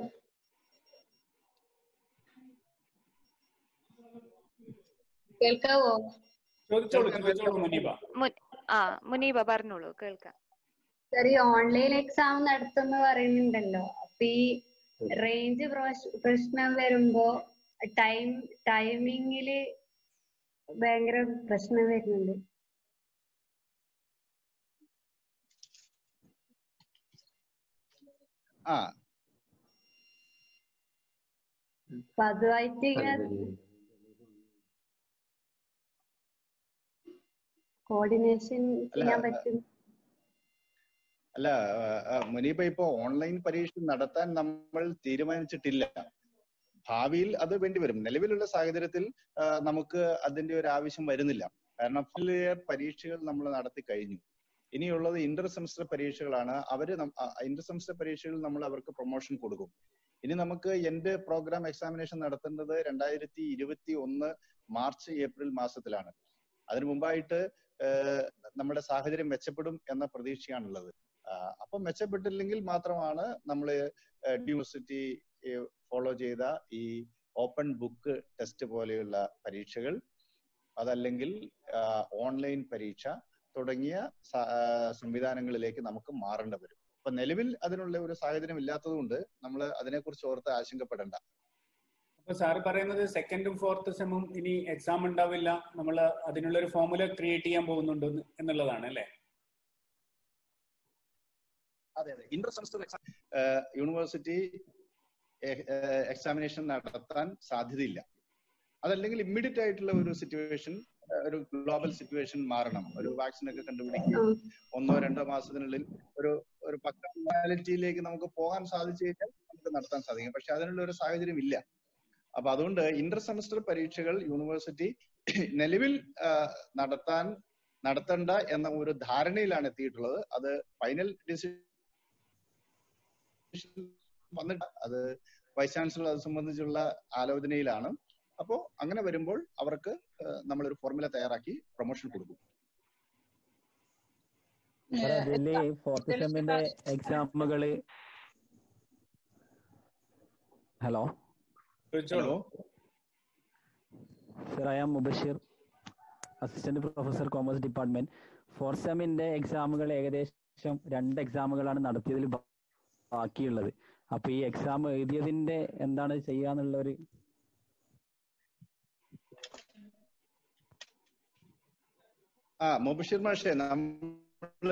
കേൾക്കാവോ? ചോദിച്ചോളൂ ചോദിച്ചോളൂ മുനീബ. ആ മുനീബ പറഞ്ഞോളൂ, കേൾക്കാം. സർ, ഈ ഓൺലൈൻ എക്സാം നടത്തുമെന്ന് പറയുന്നുണ്ടല്ലോ, അപ്പൊ ഈ റേഞ്ച് പ്രശ്നം വരുമ്പോ ടൈം ടൈമിങ്ങില് ഭയങ്കര പ്രശ്നം വരുന്നുണ്ട്. ആ അപ്പൊ അതുമായിട്ട് കോർഡിനേഷൻ ചെയ്യാൻ പറ്റും. അല്ല മുനീബ, ഇപ്പോ ഓൺലൈൻ പരീക്ഷ നടത്താൻ നമ്മൾ തീരുമാനിച്ചിട്ടില്ല. ഭാവിയിൽ അത് വേണ്ടിവരും. നിലവിലുള്ള സാഹചര്യത്തിൽ നമുക്ക് അതിന്റെ ഒരു ആവശ്യം വരുന്നില്ല. കാരണം ഫുൾ ഇയർ പരീക്ഷകൾ നമ്മൾ നടത്തി കഴിഞ്ഞു. ഇനിയുള്ളത് ഇന്റർ സെമസ്റ്റർ പരീക്ഷകളാണ്. അവര് ഇന്റർ സെമസ്റ്റർ പരീക്ഷകളിൽ നമ്മൾ അവർക്ക് പ്രൊമോഷൻ കൊടുക്കും. ഇനി നമുക്ക് എൻഡ് പ്രോഗ്രാം എക്സാമിനേഷൻ നടത്തേണ്ടത് രണ്ടായിരത്തി ഇരുപത്തി ഒന്ന് മാർച്ച് ഏപ്രിൽ മാസത്തിലാണ്. അതിനു മുമ്പായിട്ട് നമ്മുടെ സാഹചര്യം മെച്ചപ്പെടും എന്ന പ്രതീക്ഷയാണുള്ളത്. അപ്പം മെച്ചപ്പെട്ടില്ലെങ്കിൽ മാത്രമാണ് നമ്മൾ യൂണിവേഴ്സിറ്റി ഫോളോ ചെയ്ത ഈ ഓപ്പൺ ബുക്ക് ടെസ്റ്റ് പോലെയുള്ള പരീക്ഷകൾ, അതല്ലെങ്കിൽ ഓൺലൈൻ പരീക്ഷ തുടങ്ങിയ സംവിധാനങ്ങളിലേക്ക് നമുക്ക് മാറേണ്ടി വരും. അപ്പൊ നിലവിൽ അതിനുള്ള ഒരു സാഹചര്യം ഇല്ലാത്തത് കൊണ്ട് നമ്മൾ അതിനെക്കുറിച്ച് ഓർത്ത് ആശങ്കപ്പെടേണ്ട. അപ്പൊ സാർ പറയുന്നത് സെക്കൻഡും ഫോർത്ത് സെമ്മും ഇനി എക്സാം ഉണ്ടാവില്ല, നമ്മൾ അതിനുള്ള ഒരു ഫോർമുല ക്രിയേറ്റ് ചെയ്യാൻ പോകുന്നുണ്ട് എന്നുള്ളതാണ് അല്ലേ? അതെ അതെ inter semester exam university examination നടത്താൻ സാധ്യതയില്ല. അതല്ലെങ്കിൽ ഇമ്മീഡിയറ്റ് ആയിട്ടുള്ള ഒരു സിറ്റുവേഷൻ, ഒരു ഗ്ലോബൽ സിറ്റുവേഷൻ മാറണം. ഒരു വാക്സിൻ ഒക്കെ കണ്ടുപിടിക്കുക, ഒന്നോ രണ്ടോ മാസത്തിനുള്ളിൽ ഒരു ഒരു പക്ക റിയാലിറ്റിയിലേക്ക് നമുക്ക് പോകാൻ സാധിച്ചു കഴിഞ്ഞാൽ നമുക്ക് നടത്താൻ സാധിക്കും. പക്ഷെ അതിനുള്ള ഒരു സാഹചര്യം ഇല്ല. അപ്പൊ അതുകൊണ്ട് ഇന്റർ സെമസ്റ്റർ പരീക്ഷകൾ യൂണിവേഴ്സിറ്റി നിലവിൽ നടത്താൻ നടത്തണ്ട എന്ന ഒരു ധാരണയിലാണ് എത്തിയിട്ടുള്ളത്. അത് ഫൈനൽ ഡിസിഷൻ വന്നിട്ട് അത് വൈസ് ചാൻസലർ അത് സംബന്ധിച്ചുള്ള ആലോചനയിലാണ്. അപ്പോ അങ്ങനെ വരുമ്പോൾ അവർക്ക് നമ്മളൊരു ഫോർമുല തയ്യാറാക്കി പ്രൊമോഷൻ കൊടുക്കും. അതില് ഫോർത്ത് സെമ്മിന്റെ എക്സാമുകള് hello hello sir, I am Mubashir, assistant professor commerce department. Fourth സെമ്മിന്റെ എക്സാമുകൾ ഏകദേശം രണ്ട് എക്സാമുകളാണ് നടത്തിയതിൽ ബാക്കിയുള്ളത്. അപ്പൊ ഈ എക്സാം എഴുതിയതിന്റെ എന്താണ് ചെയ്യാന്നുള്ള ഒരു ആ മുബഷിർ മാഷെ, നമ്മൾ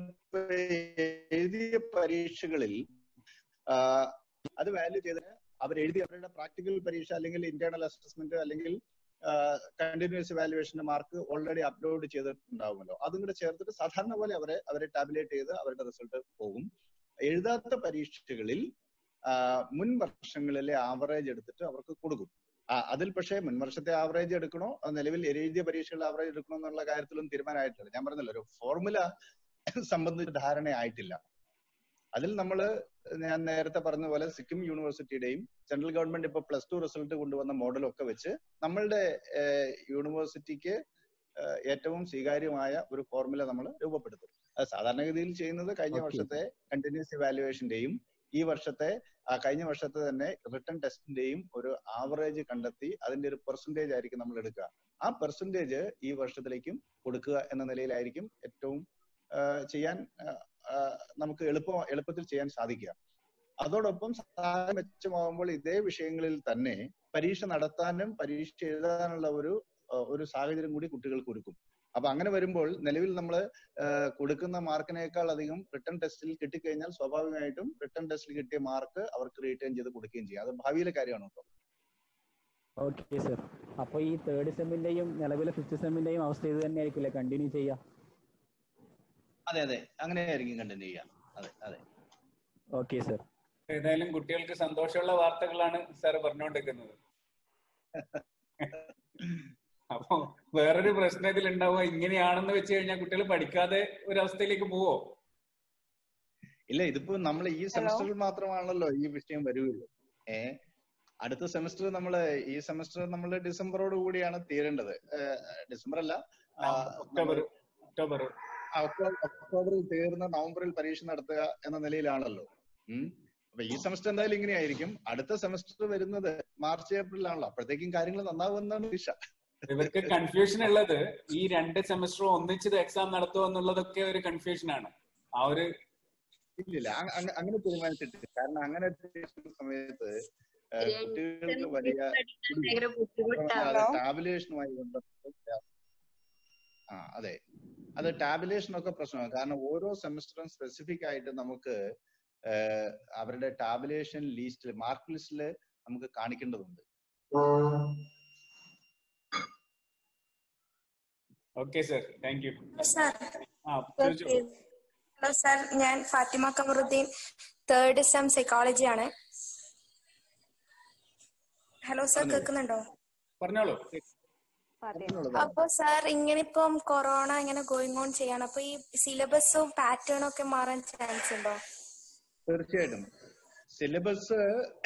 എഴുതിയ പരീക്ഷകളിൽ അത് വാല്യൂ ചെയ്തിട്ട് അവർ എഴുതി അവരുടെ പ്രാക്ടിക്കൽ പരീക്ഷ അല്ലെങ്കിൽ ഇന്റേണൽ അസസ്മെന്റ് അല്ലെങ്കിൽ കണ്ടിന്യൂസ് വാല്യുവേഷന്റെ മാർക്ക് ഓൾറെഡി അപ്ലോഡ് ചെയ്തിട്ടുണ്ടാവുമല്ലോ. അതും കൂടെ ചേർത്തിട്ട് സാധാരണ പോലെ അവരെ അവരെ ടാബുലേറ്റ് ചെയ്ത് അവരുടെ റിസൾട്ട് പോകും. എഴുതാത്ത പരീക്ഷകളിൽ മുൻ വർഷങ്ങളിലെ ആവറേജ് എടുത്തിട്ട് അവർക്ക് കൊടുക്കും. അതിൽ പക്ഷേ മുൻ വർഷത്തെ ആവറേജ് എടുക്കണോ നിലവിൽ എഴുതിയ പരീക്ഷകളുടെ ആവറേജ് എടുക്കണോ എന്നുള്ള കാര്യത്തിലും തീരുമാനമായിട്ടില്ല. ഞാൻ പറഞ്ഞല്ലോ, ഒരു ഫോർമുല സംബന്ധിച്ച ധാരണ ആയിട്ടില്ല. അതിൽ നമ്മൾ ഞാൻ നേരത്തെ പറഞ്ഞ പോലെ സിക്കിം യൂണിവേഴ്സിറ്റിയുടെയും സെൻട്രൽ ഗവൺമെന്റ് ഇപ്പൊ പ്ലസ് ടു റിസൾട്ട് കൊണ്ടുവന്ന മോഡലൊക്കെ വെച്ച് നമ്മളുടെ യൂണിവേഴ്സിറ്റിക്ക് ഏറ്റവും സ്വീകാര്യമായ ഒരു ഫോർമുല നമ്മൾ രൂപപ്പെടുത്തും. അത് സാധാരണഗതിയിൽ ചെയ്യുന്നത് കഴിഞ്ഞ വർഷത്തെ കണ്ടിന്യൂസ് ഇവാലുവേഷന്റെയും ഈ വർഷത്തെ കഴിഞ്ഞ വർഷത്തെ തന്നെ റിട്ടൺ ടെസ്റ്റിന്റെയും ഒരു ആവറേജ് കണ്ടെത്തി അതിന്റെ ഒരു പെർസെന്റേജ് ആയിരിക്കും നമ്മൾ എടുക്കുക. ആ പെർസെന്റേജ് ഈ വർഷത്തിലേക്കും കൊടുക്കുക എന്ന നിലയിലായിരിക്കും ഏറ്റവും ചെയ്യാൻ നമുക്ക് എളുപ്പ എളുപ്പത്തിൽ ചെയ്യാൻ സാധിക്കുക. അതോടൊപ്പം സാഹചര്യം മെച്ചമാകുമ്പോൾ ഇതേ വിഷയങ്ങളിൽ തന്നെ പരീക്ഷ നടത്താനും പരീക്ഷ എഴുതാനുള്ള ഒരു ഒരു സാഹചര്യം കൂടി കുട്ടികൾക്ക് ഒരുക്കും. അപ്പൊ അങ്ങനെ വരുമ്പോൾ നിലവിൽ നമ്മൾ കൊടുക്കുന്ന മാർക്കിനേക്കാൾ അധികം റിട്ടേൺ ടെസ്റ്റിൽ കിട്ടിക്കഴിഞ്ഞാൽ സ്വാഭാവികമായിട്ടും റിട്ടേൺ ടെസ്റ്റിൽ കിട്ടിയ മാർക്ക് അവർക്ക് റീറ്റേൺ ചെയ്ത് കൊടുക്കുകയും ചെയ്യും. അത് ഭാവിയിലെ കാര്യമാണ് കേട്ടോ. Okay sir. അപ്പൊ ഈ തേർഡ് സെമ്മിന്റെയും നിലവിലെ ഫിഫ്ത് സെമ്മിന്റെയും അവസ്ഥ ഇത് തന്നെ ആയിരിക്കില്ലേ കണ്ടിന്യൂ ചെയ്യാം? അതെ അതെ അങ്ങനെയായിരിക്കും കണ്ടിന്യൂ ചെയ്യാം. അതെ അതെ ഓക്കെ സർ. ഏതായാലും കുട്ടികൾക്ക് സന്തോഷമുള്ള വാർത്തകളാണ് സാർ പറഞ്ഞുകൊണ്ടിരിക്കുന്നത്. അപ്പൊ വേറൊരു പ്രശ്നം ഇതിൽ ഉണ്ടാവുക ഇങ്ങനെയാണെന്ന് വെച്ച് കഴിഞ്ഞാൽ കുട്ടികൾ പഠിക്കാതെ ഒരു അവസ്ഥയിലേക്ക് പോവോ? ഇല്ല, ഇതിപ്പോ നമ്മൾ ഈ സെമസ്റ്ററിൽ മാത്രമാണല്ലോ ഈ വിഷയം വരുള്ളൂ. ഏഹ് അടുത്ത സെമസ്റ്റർ നമ്മള് ഈ സെമസ്റ്റർ നമ്മൾ ഡിസംബറോട് കൂടിയാണ് തീരേണ്ടത്. ഡിസംബർ അല്ല ഒക്ടോബർ ഒക്ടോബർ ഒക്ടോബറിൽ തീർന്ന് നവംബറിൽ പരീക്ഷ നടത്തുക എന്ന നിലയിലാണല്ലോ. ഉം അപ്പൊ ഈ സെമസ്റ്റർ എന്തായാലും ഇങ്ങനെയായിരിക്കും. അടുത്ത സെമസ്റ്റർ വരുന്നത് മാർച്ച് ഏപ്രിലാണല്ലോ. അപ്പോഴത്തേക്കും കാര്യങ്ങൾ നന്നാവുമെന്നാണ് പ്രതീക്ഷ. ഇവർക്ക് കൺഫ്യൂഷൻ ഉള്ളത് ഈ രണ്ട് സെമസ്റ്ററും ഒന്നിച്ചത് എക്സാം നടത്തുമോ എന്നുള്ളതൊക്കെ ഒരു കൺഫ്യൂഷൻ ആണ്. ആ ഒരു ഇല്ലില്ല അങ്ങനെ തീരുമാനിച്ചിട്ടില്ല. കാരണം അങ്ങനെ സമയത്ത് കുട്ടികൾക്ക് വലിയ ടാബുലേഷനുമായി ബന്ധപ്പെട്ട് ആ അതെ അത് ടാബുലേഷനൊക്കെ പ്രശ്നമാണ്. കാരണം ഓരോ സെമസ്റ്ററും സ്പെസിഫിക് ആയിട്ട് നമുക്ക് അവരുടെ ടാബുലേഷൻ ലിസ്റ്റിൽ മാർക്ക് ലിസ്റ്റിൽ നമുക്ക് കാണിക്കേണ്ടതുണ്ട്. Okay sir, thank you. Hello sir, ഞാൻ Fathima Kamaruddin, third sem psychology ആണ്. ഹലോ സാർ, കേൾക്കുന്നുണ്ടോ? പറഞ്ഞോളൂ. അപ്പൊ സാർ ഇങ്ങനെ ഇപ്പം കൊറോണ ഇങ്ങനെ ഗോയിങ് ഓൺ ചെയ്യാണ്. അപ്പൊ ഈ സിലബസും പാറ്റേണും ഒക്കെ മാറാൻ ചാൻസ് ഉണ്ടോ? തീർച്ചയായിട്ടും സിലബസ്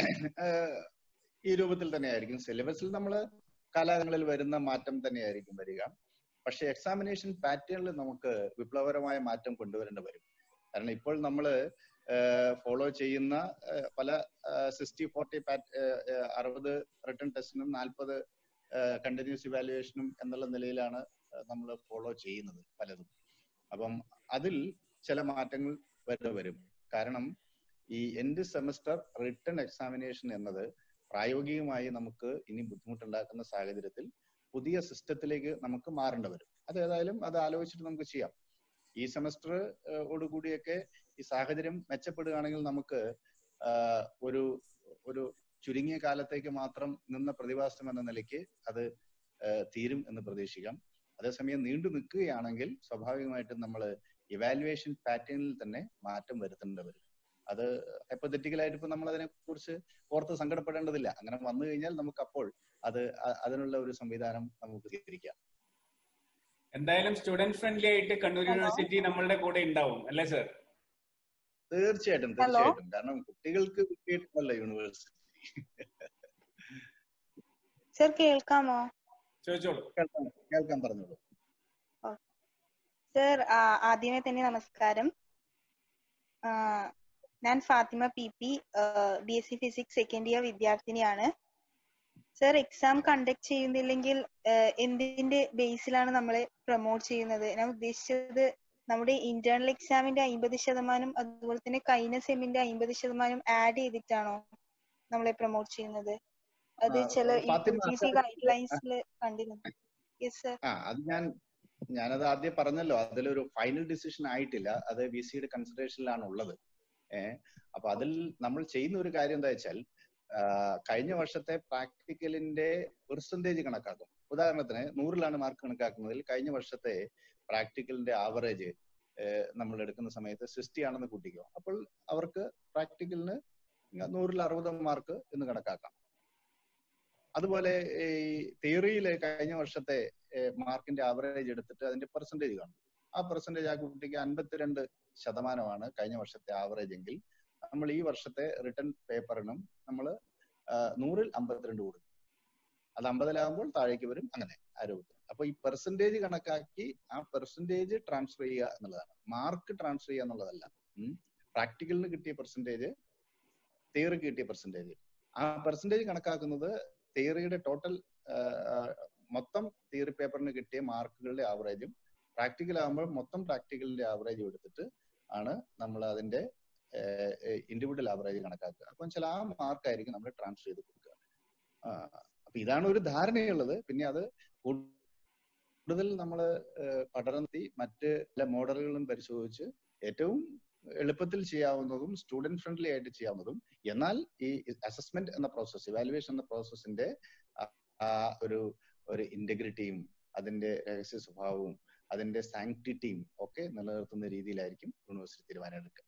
ഈ രൂപത്തിൽ തന്നെയായിരിക്കും. സിലബസിൽ നമ്മൾ കാലാകാലങ്ങളിൽ വരുന്ന മാറ്റം തന്നെയായിരിക്കും വരിക. പക്ഷെ എക്സാമിനേഷൻ പാറ്റേണിൽ നമുക്ക് വിപ്ലവകരമായ മാറ്റം കൊണ്ടുവരേണ്ടി വരും. കാരണം ഇപ്പോൾ നമ്മൾ ഫോളോ ചെയ്യുന്ന പല സിക്സ്റ്റി ഫോർട്ടി അറുപത് റിട്ടേൺ ടെസ്റ്റിനും നാൽപ്പത് കണ്ടിന്യൂസ് ഇവാലുവേഷനും എന്നുള്ള നിലയിലാണ് നമ്മൾ ഫോളോ ചെയ്യുന്നത് പലതും. അപ്പം അതിൽ ചില മാറ്റങ്ങൾ വരെ വരും. കാരണം ഈ എൻഡ് സെമസ്റ്റർ റിട്ടേൺ എക്സാമിനേഷൻ എന്നത് പ്രായോഗികമായി നമുക്ക് ഇനി ബുദ്ധിമുട്ടുണ്ടാക്കുന്ന സാഹചര്യത്തിൽ പുതിയ സിസ്റ്റത്തിലേക്ക് നമുക്ക് മാറേണ്ടി വരും. അത് ഏതായാലും അത് ആലോചിച്ചിട്ട് നമുക്ക് ചെയ്യാം. ഈ സെമസ്റ്റർ ഓടുകൂടിയൊക്കെ ഈ സാഹചര്യം മെച്ചപ്പെടുകയാണെങ്കിൽ നമുക്ക് ഒരു ഒരു ചുരുങ്ങിയ കാലത്തേക്ക് മാത്രം നിന്ന പ്രതിഭാസം എന്ന നിലയ്ക്ക് അത് തീരും എന്ന് പ്രതീക്ഷിക്കാം. അതേസമയം നീണ്ടു നിൽക്കുകയാണെങ്കിൽ സ്വാഭാവികമായിട്ടും നമ്മൾ ഇവാലുവേഷൻ പാറ്റേണിൽ തന്നെ മാറ്റം വരുത്തേണ്ടി വരും. അത് ഹൈപ്പോത്തറ്റിക്കലായിട്ട് ഇപ്പൊ നമ്മൾ അതിനെ കുറിച്ച് ഓർത്ത് സങ്കടപ്പെടേണ്ടതില്ല. അങ്ങനെ വന്നു കഴിഞ്ഞാൽ നമുക്ക് അപ്പോൾ അത് അതിനുള്ള ഒരു സംവിധാനം നമുക്ക് സ്വീകരിക്കാം. എന്തായാലും സ്റ്റുഡന്റ് ഫ്രണ്ട്ലി ആയിട്ട് കണ്ണൂർ യൂണിവേഴ്സിറ്റി നമ്മളുടെ കൂടെ ഉണ്ടാവും അല്ലേ സർ? തീർച്ചയായിട്ടും തീർച്ചയായിട്ടും. കാരണം കുട്ടികൾക്ക് കിട്ടിയിട്ടുള്ള യൂണിവേഴ്സിറ്റി. സർ കേൾക്കാമോ? ചോദിച്ചോളൂ. കേൾക്കാം കേൾക്കാൻ പറഞ്ഞോളൂ. സർ ആദ്യമേ തന്നെ നമസ്കാരം. ഞാൻ Fathima P P, B S C physics second year വിദ്യാർത്ഥിനിയാണ്. സർ, എക്സാം കണ്ടക്ട് ചെയ്യുന്നില്ലെങ്കിൽ എന്തിന്റെ ബേസിലാണ് നമ്മളെ പ്രൊമോട്ട് ചെയ്യുന്നത്? ഞാൻ ഉദ്ദേശിച്ചത് നമ്മുടെ ഇന്റേണൽ എക്സാമിന്റെ അമ്പത് ശതമാനം അതുപോലെ തന്നെ കഴിഞ്ഞ സെമ്മിന്റെ അമ്പത് ശതമാനം ആഡ് ചെയ്തിട്ടാണോ നമ്മളെ പ്രൊമോട്ട് ചെയ്യുന്നത്? അത് ചില ഗൈഡ് ലൈൻസിൽ കണ്ടിരുന്നു. Yes sir. അത് ഞാൻ ഞാനത് ആദ്യം പറഞ്ഞല്ലോ, അതിലൊരു ഫൈനൽ ഡിസിഷൻ ആയിട്ടില്ല. അത് വി സിയുടെ കൺസിഡറേഷനിലാണ് ഉള്ളത്. ഏഹ് അപ്പൊ അതിൽ നമ്മൾ ചെയ്യുന്ന ഒരു കാര്യം എന്താ വെച്ചാൽ കഴിഞ്ഞ വർഷത്തെ പ്രാക്ടിക്കലിന്റെ പെർസെന്റേജ് കണക്കാക്കും. ഉദാഹരണത്തിന് നൂറിലാണ് മാർക്ക് കണക്കാക്കുന്നതിൽ കഴിഞ്ഞ വർഷത്തെ പ്രാക്ടിക്കലിന്റെ ആവറേജ് നമ്മൾ എടുക്കുന്ന സമയത്ത് സിക്സ്റ്റി ആണെന്ന് കൂട്ടിക്കോ. അപ്പോൾ അവർക്ക് പ്രാക്ടിക്കലിന് നൂറിൽ അറുപത് മാർക്ക് എന്ന് കണക്കാക്കാം. അതുപോലെ ഈ തിയറിയിലെ കഴിഞ്ഞ വർഷത്തെ മാർക്കിന്റെ ആവറേജ് എടുത്തിട്ട് അതിന്റെ പെർസെന്റേജ് കാണും. ആ പെർസെന്റേജ് ആ കുട്ടിക്ക് അൻപത്തിരണ്ട് ശതമാനമാണ് കഴിഞ്ഞ വർഷത്തെ ആവറേജ് എങ്കിൽ നമ്മൾ ഈ വർഷത്തെ റിട്ടേൺ പേപ്പറിനും നമ്മൾ നൂറിൽ അമ്പത്തിരണ്ട് കൊടുക്കും. അത് അമ്പതിലാകുമ്പോൾ താഴേക്ക് വരും. അങ്ങനെ ആ രൂപത്തിൽ. അപ്പൊ ഈ പെർസെന്റേജ് കണക്കാക്കി ആ പെർസെന്റേജ് ട്രാൻസ്ഫർ ചെയ്യുക എന്നുള്ളതാണ്. മാർക്ക് ട്രാൻസ്ഫർ ചെയ്യുക എന്നുള്ളതല്ല. പ്രാക്ടിക്കലിന് കിട്ടിയ പെർസെന്റേജ്, തിയറിക്ക് കിട്ടിയ പെർസെന്റേജ്, ആ പെർസെന്റേജ് കണക്കാക്കുന്നത് തിയറിയുടെ ടോട്ടൽ മൊത്തം തിയറി പേപ്പറിന് കിട്ടിയ മാർക്കുകളുടെ ആവറേജും പ്രാക്ടിക്കൽ ആകുമ്പോൾ മൊത്തം പ്രാക്ടിക്കലിന്റെ ആവറേജും എടുത്തിട്ട് ആണ് നമ്മൾ അതിന്റെ ഇൻഡിവിജ്വൽ ആവറേജ് കണക്കാക്കുക. അപ്പം വെച്ചാൽ ആ മാർക്കായിരിക്കും നമ്മൾ ട്രാൻസ്ഫർ ചെയ്ത് കൊടുക്കുക. അപ്പൊ ഇതാണ് ഒരു ധാരണയുള്ളത്. പിന്നെ അത് കൂടുതൽ നമ്മൾ പഠനം നടത്തി മറ്റ് പല മോഡലുകളും പരിശോധിച്ച് ഏറ്റവും എളുപ്പത്തിൽ ചെയ്യാവുന്നതും സ്റ്റുഡന്റ് ഫ്രണ്ട്ലി ആയിട്ട് ചെയ്യാവുന്നതും എന്നാൽ ഈ അസസ്മെന്റ് എന്ന പ്രോസസ്സ്, ഇവാലുവേഷൻ എന്ന പ്രോസസ്സിന്റെ ആ ഒരു ഒരു ഇന്റഗ്രിറ്റിയും അതിന്റെ രഹസ്യ സ്വഭാവവും അതിന്റെ സാങ്ക്ടിറ്റിയും ഒക്കെ നിലനിർത്തുന്ന രീതിയിലായിരിക്കും യൂണിവേഴ്സിറ്റി തീരുമാനം എടുക്കുക.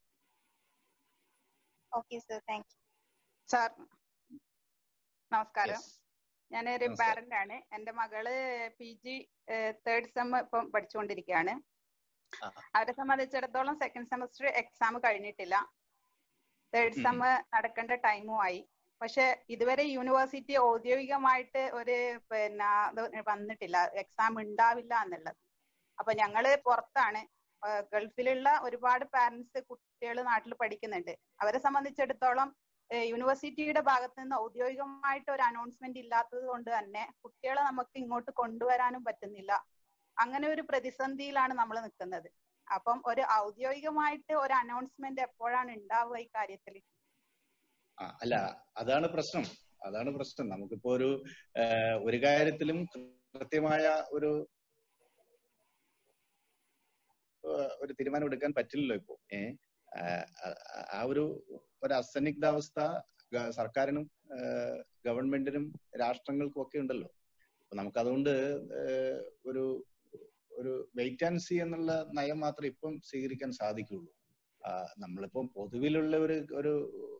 Okay sir, thank you. Sir നമസ്കാരം. ഞാനൊരു പാരന്റ് ആണ്. എന്റെ മകള് പി ജി തേർഡ് സെം ഇപ്പം പഠിച്ചുകൊണ്ടിരിക്കുകയാണ്. അവരെ സംബന്ധിച്ചിടത്തോളം സെക്കൻഡ് സെമസ്റ്റർ എക്സാം കഴിഞ്ഞിട്ടില്ല, തേർഡ് സെം നടക്കേണ്ട ടൈമും ആയി. പക്ഷെ ഇതുവരെ യൂണിവേഴ്സിറ്റി ഔദ്യോഗികമായിട്ട് ഒരു പിന്നെ വന്നിട്ടില്ല, എക്സാം ഉണ്ടാവില്ല എന്നുള്ളത്. അപ്പൊ ഞങ്ങള് പുറത്താണ്, ഗൾഫിലുള്ള ഒരുപാട് പാരന്റ്സ് കുട്ടികൾ നാട്ടിൽ പഠിക്കുന്നുണ്ട്. അവരെ സംബന്ധിച്ചിടത്തോളം യൂണിവേഴ്സിറ്റിയുടെ ഭാഗത്ത് നിന്ന് ഔദ്യോഗികമായിട്ട് ഒരു അനൗൺസ്മെന്റ് ഇല്ലാത്തത് കൊണ്ട് തന്നെ കുട്ടികളെ നമുക്ക് ഇങ്ങോട്ട് കൊണ്ടുവരാനും പറ്റുന്നില്ല. അങ്ങനെ ഒരു പ്രതിസന്ധിയിലാണ് നമ്മൾ നിൽക്കുന്നത്. അപ്പം ഒരു ഔദ്യോഗികമായിട്ട് ഒരു അനൗൺസ്മെന്റ് എപ്പോഴാണ് ഉണ്ടാവുക ഈ കാര്യത്തിൽ? അല്ല, അതാണ് പ്രശ്നം. അതാണ് പ്രശ്നം. നമുക്കിപ്പോ ഒരു ഒരു കാര്യത്തിലും കൃത്യമായ ഒരു ഒരു തീരുമാനം എടുക്കാൻ പറ്റില്ലല്ലോ ഇപ്പോ. ഏഹ് ആ ഒരു ഒരു അസന്നിഗ്ധാവസ്ഥ സർക്കാരിനും ഗവൺമെന്റിനും രാഷ്ട്രങ്ങൾക്കും ഒക്കെ ഉണ്ടല്ലോ. അപ്പൊ നമുക്കതുകൊണ്ട് ഒരു ഒരു വെയിറ്റ് ആൻഡ് സി എന്നുള്ള നയം മാത്രമേ ഇപ്പം സ്വീകരിക്കാൻ സാധിക്കുള്ളൂ. നമ്മളിപ്പം പൊതുവിലുള്ള ഒരു ഒരു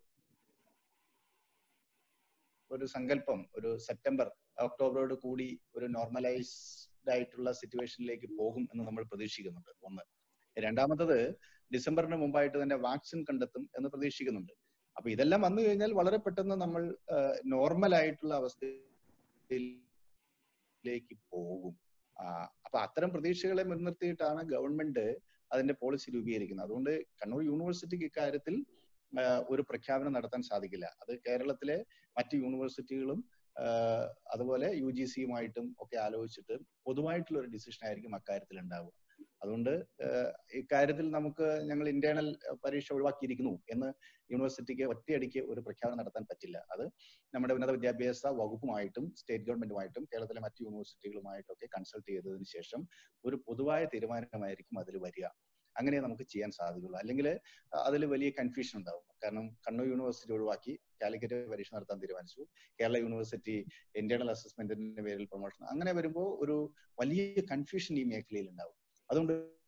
ഒരു സങ്കല്പം ഒരു സെപ്റ്റംബർ ഒക്ടോബറോട് കൂടി ഒരു നോർമലൈസ്ഡ് ആയിട്ടുള്ള സിറ്റുവേഷനിലേക്ക് പോകും എന്ന് നമ്മൾ പ്രതീക്ഷിക്കുന്നുണ്ട്. ഒന്ന്. രണ്ടാമത്തത് ഡിസംബറിന് മുമ്പായിട്ട് തന്നെ വാക്സിൻ കണ്ടെത്തും എന്ന് പ്രതീക്ഷിക്കുന്നുണ്ട്. അപ്പൊ ഇതെല്ലാം വന്നു കഴിഞ്ഞാൽ വളരെ പെട്ടെന്ന് നമ്മൾ നോർമൽ ആയിട്ടുള്ള അവസ്ഥയിലേക്ക് പോകും. അപ്പൊ അത്തരം പ്രതീക്ഷകളെ മുൻനിർത്തിയിട്ടാണ് ഗവൺമെന്റ് അതിന്റെ പോളിസി രൂപീകരിക്കുന്നത്. അതുകൊണ്ട് കണ്ണൂർ യൂണിവേഴ്സിറ്റിക്ക് ഇക്കാര്യത്തിൽ ഒരു പ്രഖ്യാപനം നടത്താൻ സാധിക്കില്ല. അത് കേരളത്തിലെ മറ്റ് യൂണിവേഴ്സിറ്റികളും അതുപോലെ യു ജി സിയുമായിട്ടും ഒക്കെ ആലോചിച്ചിട്ട് പൊതുവായിട്ടുള്ള ഒരു ഡിസിഷൻ ആയിരിക്കും അക്കാര്യത്തിൽ ഉണ്ടാവുക. അതുകൊണ്ട് ഇക്കാര്യത്തിൽ നമുക്ക് ഞങ്ങൾ ഇന്റേണൽ പരീക്ഷ ഒഴിവാക്കിയിരിക്കുന്നു എന്ന് യൂണിവേഴ്സിറ്റിക്ക് ഒറ്റയടിക്ക് ഒരു പ്രഖ്യാപനം നടത്താൻ പറ്റില്ല. അത് നമ്മുടെ ഉന്നത വിദ്യാഭ്യാസ വകുപ്പുമായിട്ടും സ്റ്റേറ്റ് ഗവൺമെന്റുമായിട്ടും കേരളത്തിലെ മറ്റ് യൂണിവേഴ്സിറ്റികളുമായിട്ടൊക്കെ കൺസൾട്ട് ചെയ്തതിനു ശേഷം ഒരു പൊതുവായ തീരുമാനമായിരിക്കും അതിൽ വരിക. അങ്ങനെ നമുക്ക് ചെയ്യാൻ സാധിക്കുള്ളൂ. അല്ലെങ്കിൽ അതിൽ വലിയ കൺഫ്യൂഷൻ ഉണ്ടാവും. കാരണം കണ്ണൂർ യൂണിവേഴ്സിറ്റി ഒഴിവാക്കി കാലിക്കറ്റ് പരീക്ഷ നടത്താൻ തീരുമാനിച്ചു, കേരള യൂണിവേഴ്സിറ്റി ഇന്റേണൽ അസസ്മെന്റിന്റെ പേരിൽ പ്രൊമോഷൻ, അങ്ങനെ വരുമ്പോൾ ഒരു വലിയ കൺഫ്യൂഷൻ ഈ മേഖലയിൽ ഉണ്ടാവും. അതുകൊണ്ട്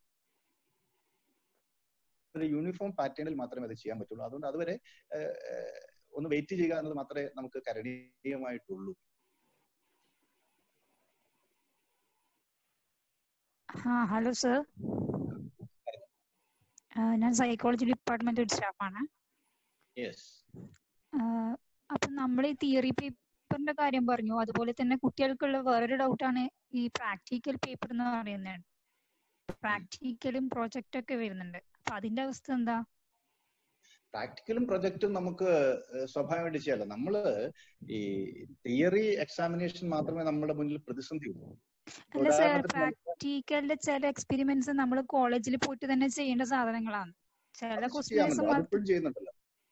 ഒരു യൂണിഫോം പാറ്റേണിൽ മാത്രമേ അത് ചെയ്യാൻ പറ്റുള്ളൂ. അതുകൊണ്ട് അതുവരെ ഒന്ന് വെയിറ്റ് ചെയ്യുക എന്നത് മാത്രമേ നമുക്ക് കരണീയമായിട്ടുള്ളൂ. ഹലോ സർ, ഞാൻ സൈക്കോളജി ഡിപ്പാർട്ട്മെന്റ് സ്റ്റാഫാണ്. അപ്പൊ നമ്മൾ ഈ തിയറി പേപ്പറിന്റെ കാര്യം പറഞ്ഞു, അതുപോലെ തന്നെ കുട്ടികൾക്കുള്ള വേറൊരു ഡൗട്ടാണ് ഈ പ്രാക്ടിക്കൽ പേപ്പർ എന്ന് പറയുന്നത്. പ്രാക്ടിക്കലും പ്രൊജക്റ്റ് ഒക്കെ വരുന്നുണ്ട്. അപ്പൊ അതിന്റെ അവസ്ഥ എന്താ? പ്രാക്ടിക്കലും പ്രൊജക്റ്റും നമുക്ക് സ്വാഭാവികമായിട്ട് ചെയ്യാമല്ലോ. നമ്മള് ഈ തിയറി എക്സാമിനേഷൻ മാത്രമേ നമ്മുടെ മുന്നിൽ പ്രതിസന്ധി ഉള്ളൂ. അല്ല സർ, പ്രാക്ടിക്കലിന്റെ ചില എക്സ്പെരിമെന്റ്സ് നമ്മൾ കോളേജിൽ പോയിട്ട് തന്നെ ചെയ്യേണ്ട സാധനങ്ങളാണ്. ചില ക്വസ്റ്റ്യൻസ് ചെയ്യുന്നുണ്ടല്ലോ,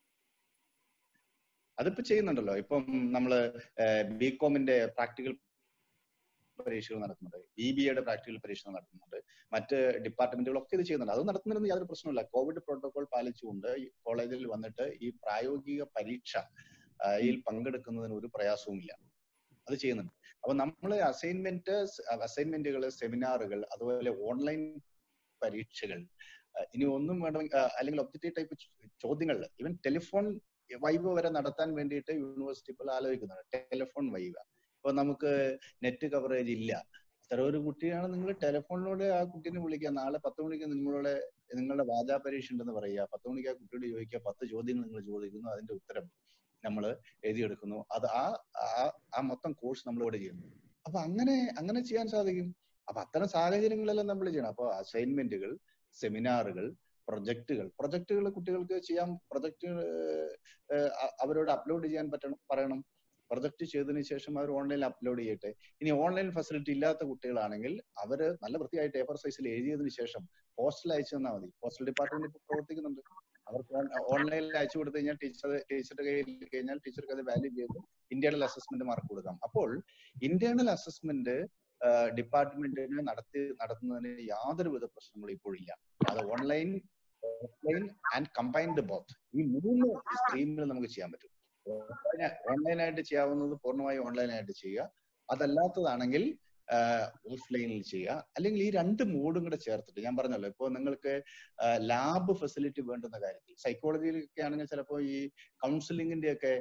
അതിപ്പോ ചെയ്യുന്നുണ്ടല്ലോ. ഇപ്പം നമ്മള് ബി കോമിന്റെ പ്രാക്ടിക്കൽ പരീക്ഷകൾ നടത്തുന്നുണ്ട്, ബി ബി എയുടെ പ്രാക്ടിക്കൽ പരീക്ഷകൾ നടത്തുന്നുണ്ട്, മറ്റ് ഡിപ്പാർട്ട്മെന്റുകളൊക്കെ ഇത് ചെയ്യുന്നുണ്ട്. അത് നടത്തുന്നതിനൊന്നും യാതൊരു പ്രശ്നമില്ല. കോവിഡ് പ്രോട്ടോകോൾ പാലിച്ചുകൊണ്ട് ഈ കോളേജിൽ വന്നിട്ട് ഈ പ്രായോഗിക പരീക്ഷയിൽ പങ്കെടുക്കുന്നതിന് ഒരു പ്രയാസവുമില്ല. അത് ചെയ്യുന്നുണ്ട്. അപ്പൊ നമ്മള് അസൈൻമെന്റ് അസൈൻമെന്റുകൾ സെമിനാറുകൾ അതുപോലെ ഓൺലൈൻ പരീക്ഷകൾ, ഇനി ഒന്നും വേണമെങ്കിൽ അല്ലെങ്കിൽ ഒബ്ജക്റ്റീവ് ടൈപ്പ് ചോദ്യങ്ങൾ, ഈവൻ ടെലിഫോൺ വൈവ വരെ നടത്താൻ വേണ്ടിയിട്ട് യൂണിവേഴ്സിറ്റി ഇപ്പോൾ ആലോചിക്കുന്നുണ്ട്. Telephone viva. ഇപ്പൊ നമുക്ക് നെറ്റ് കവറേജ് ഇല്ല, അത്ര ഒരു കുട്ടിയാണ്, നിങ്ങൾ ടെലിഫോണിലൂടെ ആ കുട്ടീനെ വിളിക്കുക. നാളെ പത്ത് മണിക്ക് നിങ്ങളുടെ നിങ്ങളുടെ വാചാ പരീക്ഷ ഉണ്ടെന്ന് പറയുക, പത്ത് മണിക്ക് ആ കുട്ടിയോട് ചോദിക്കുക, പത്ത് ചോദ്യങ്ങൾ നിങ്ങൾ ചോദിക്കുന്നു, അതിന്റെ ഉത്തരം നമ്മൾ എഴുതിയെടുക്കുന്നു. അത് ആ ആ മൊത്തം കോഴ്സ് നമ്മളിവിടെ ചെയ്യുന്നു. അപ്പൊ അങ്ങനെ അങ്ങനെ ചെയ്യാൻ സാധിക്കും. അപ്പൊ അത്തരം സാഹചര്യങ്ങളെല്ലാം നമ്മൾ ചെയ്യണം. അപ്പൊ അസൈൻമെന്റുകൾ, സെമിനാറുകൾ, പ്രൊജക്ടുകൾ പ്രൊജക്ടുകൾ കുട്ടികൾക്ക് ചെയ്യാം. പ്രൊജക്ട് അവരോട് അപ്ലോഡ് ചെയ്യാൻ പറ്റണം, പറയണം. പ്രൊജക്ട് ചെയ്തതിനു ശേഷം അവർ ഓൺലൈനിൽ അപ്ലോഡ് ചെയ്യട്ടെ. ഇനി ഓൺലൈൻ ഫെസിലിറ്റി ഇല്ലാത്ത കുട്ടികളാണെങ്കിൽ അവര് നല്ല വൃത്തിയായിട്ട് പേപ്പർ സൈസിൽ എഴുതിയതിനു ശേഷം പോസ്റ്റൽ അയച്ചു തന്നാൽ മതി. പോസ്റ്റൽ ഡിപ്പാർട്ട്മെന്റ് ഇപ്പോൾ പ്രവർത്തിക്കുന്നുണ്ട്. അവർക്ക് ഓൺലൈനിൽ അയച്ചു കൊടുത്തു കഴിഞ്ഞാൽ ടീച്ചർ ടീച്ചറുടെ കയ്യിൽ കഴിഞ്ഞാൽ ടീച്ചർക്ക് അത് വാല്യൂ ചെയ്ത് ഇന്റേണൽ അസസ്മെന്റ് മാർക്ക് കൊടുക്കാം. അപ്പോൾ ഇന്റേണൽ അസസ്മെന്റ് ഡിപ്പാർട്ട്മെന്റിന് നടത്തി നടത്തുന്നതിന് യാതൊരുവിധ പ്രശ്നങ്ങളും ഇപ്പോഴില്ല. അത് online offline and combined both, ഈ മൂന്ന് സ്ട്രീമിൽ നമുക്ക് ചെയ്യാൻ പറ്റും. ഓൺലൈനായിട്ട് ചെയ്യാവുന്നത് പൂർണ്ണമായും ഓൺലൈനായിട്ട് ചെയ്യുക, അതല്ലാത്തതാണെങ്കിൽ ഓഫ്ലൈനിൽ ചെയ്യുക. അല്ലെങ്കിൽ ഈ രണ്ട് മോഡും കൂടെ ചേർത്തിട്ട്, ഞാൻ പറഞ്ഞല്ലോ ഇപ്പോൾ നിങ്ങൾക്ക് ലാബ് ഫെസിലിറ്റി വേണ്ടുന്ന കാര്യത്തിൽ സൈക്കോളജിയിലൊക്കെ ആണെങ്കിൽ ചിലപ്പോൾ ഈ കൗൺസിലിങ്ങിന്റെ ഒക്കെ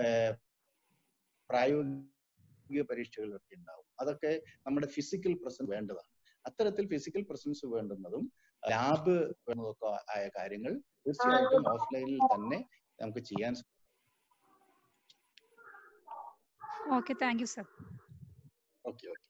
പ്രായോഗിക പരീക്ഷകളൊക്കെ ഉണ്ടാവും. അതൊക്കെ നമ്മുടെ ഫിസിക്കൽ പ്രസൻസ് വേണ്ടതാണ്. അത്തരത്തിൽ ഫിസിക്കൽ പ്രസൻസ് വേണ്ടുന്നതും ലാബ് വേണ്ടതൊക്കെ ആയ കാര്യങ്ങൾ തീർച്ചയായിട്ടും ഓഫ്ലൈനിൽ തന്നെ നമുക്ക് ചെയ്യാൻ സാധിക്കും. Okay, thank you sir. Okay okay.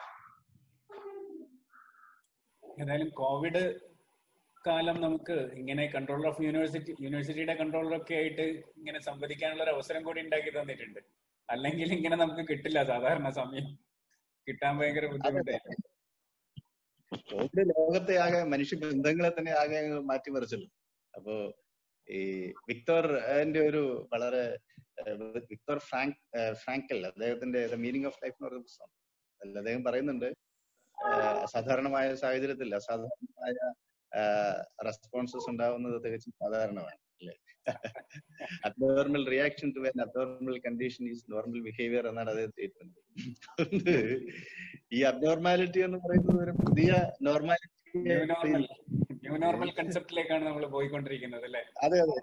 ഏതായാലും കോവിഡ് കാലം നമുക്ക് ഇങ്ങനെ കൺട്രോളർ ഓഫ് യൂണിവേഴ്സിറ്റി യൂണിവേഴ്സിറ്റിയുടെ കൺട്രോളറൊക്കെ ആയിട്ട് ഇങ്ങനെ സംവദിക്കാനുള്ള ഒരു അവസരം കൂടി ഉണ്ടാക്കി തന്നിട്ടുണ്ട്. അല്ലെങ്കിൽ ഇങ്ങനെ നമുക്ക് കിട്ടില്ല, സാധാരണ സമയം കിട്ടാൻ ഭയങ്കര ബുദ്ധിമുട്ടായിരുന്നു. കോവിഡ് ലോകത്തെ ആകെ മനുഷ്യ ബന്ധങ്ങളെ തന്നെ ആകെ മാറ്റിമറിച്ചല്ലോ. അപ്പോ ഈ വിക്ടറിന്റെ ഒരു വളരെ വിക്ടർ ഫ്രാങ്ക് ഫ്രാങ്കൽ അദ്ദേഹത്തിന്റെ ദ മീനിങ് ഓഫ് ലൈഫ് എന്ന് പറയുന്ന പുസ്തകം അല്ല, അദ്ദേഹം പറയുന്നുണ്ട് അസാധാരണമായ സാഹചര്യത്തിൽ അസാധാരണമായ റെസ്പോൺസസ് ഉണ്ടാവുന്നത് തികച്ചും സാധാരണമാണ് അല്ലെ. Abnormal reaction to an abnormal condition is normal behaviour എന്നാണ് അദ്ദേഹം സ്റ്റേറ്റ്മെന്റ്. അതുകൊണ്ട് ഈ അബ്നോർമാലിറ്റി എന്ന് പറയുന്നത് ഒരു പുതിയ നോർമാലിറ്റി ന്യൂ നോർമൽ കൺസെപ്റ്റിലേക്കാണ് നമ്മൾ പോയിക്കൊണ്ടിരിക്കുന്നത് അല്ലേ? അതെ അതെ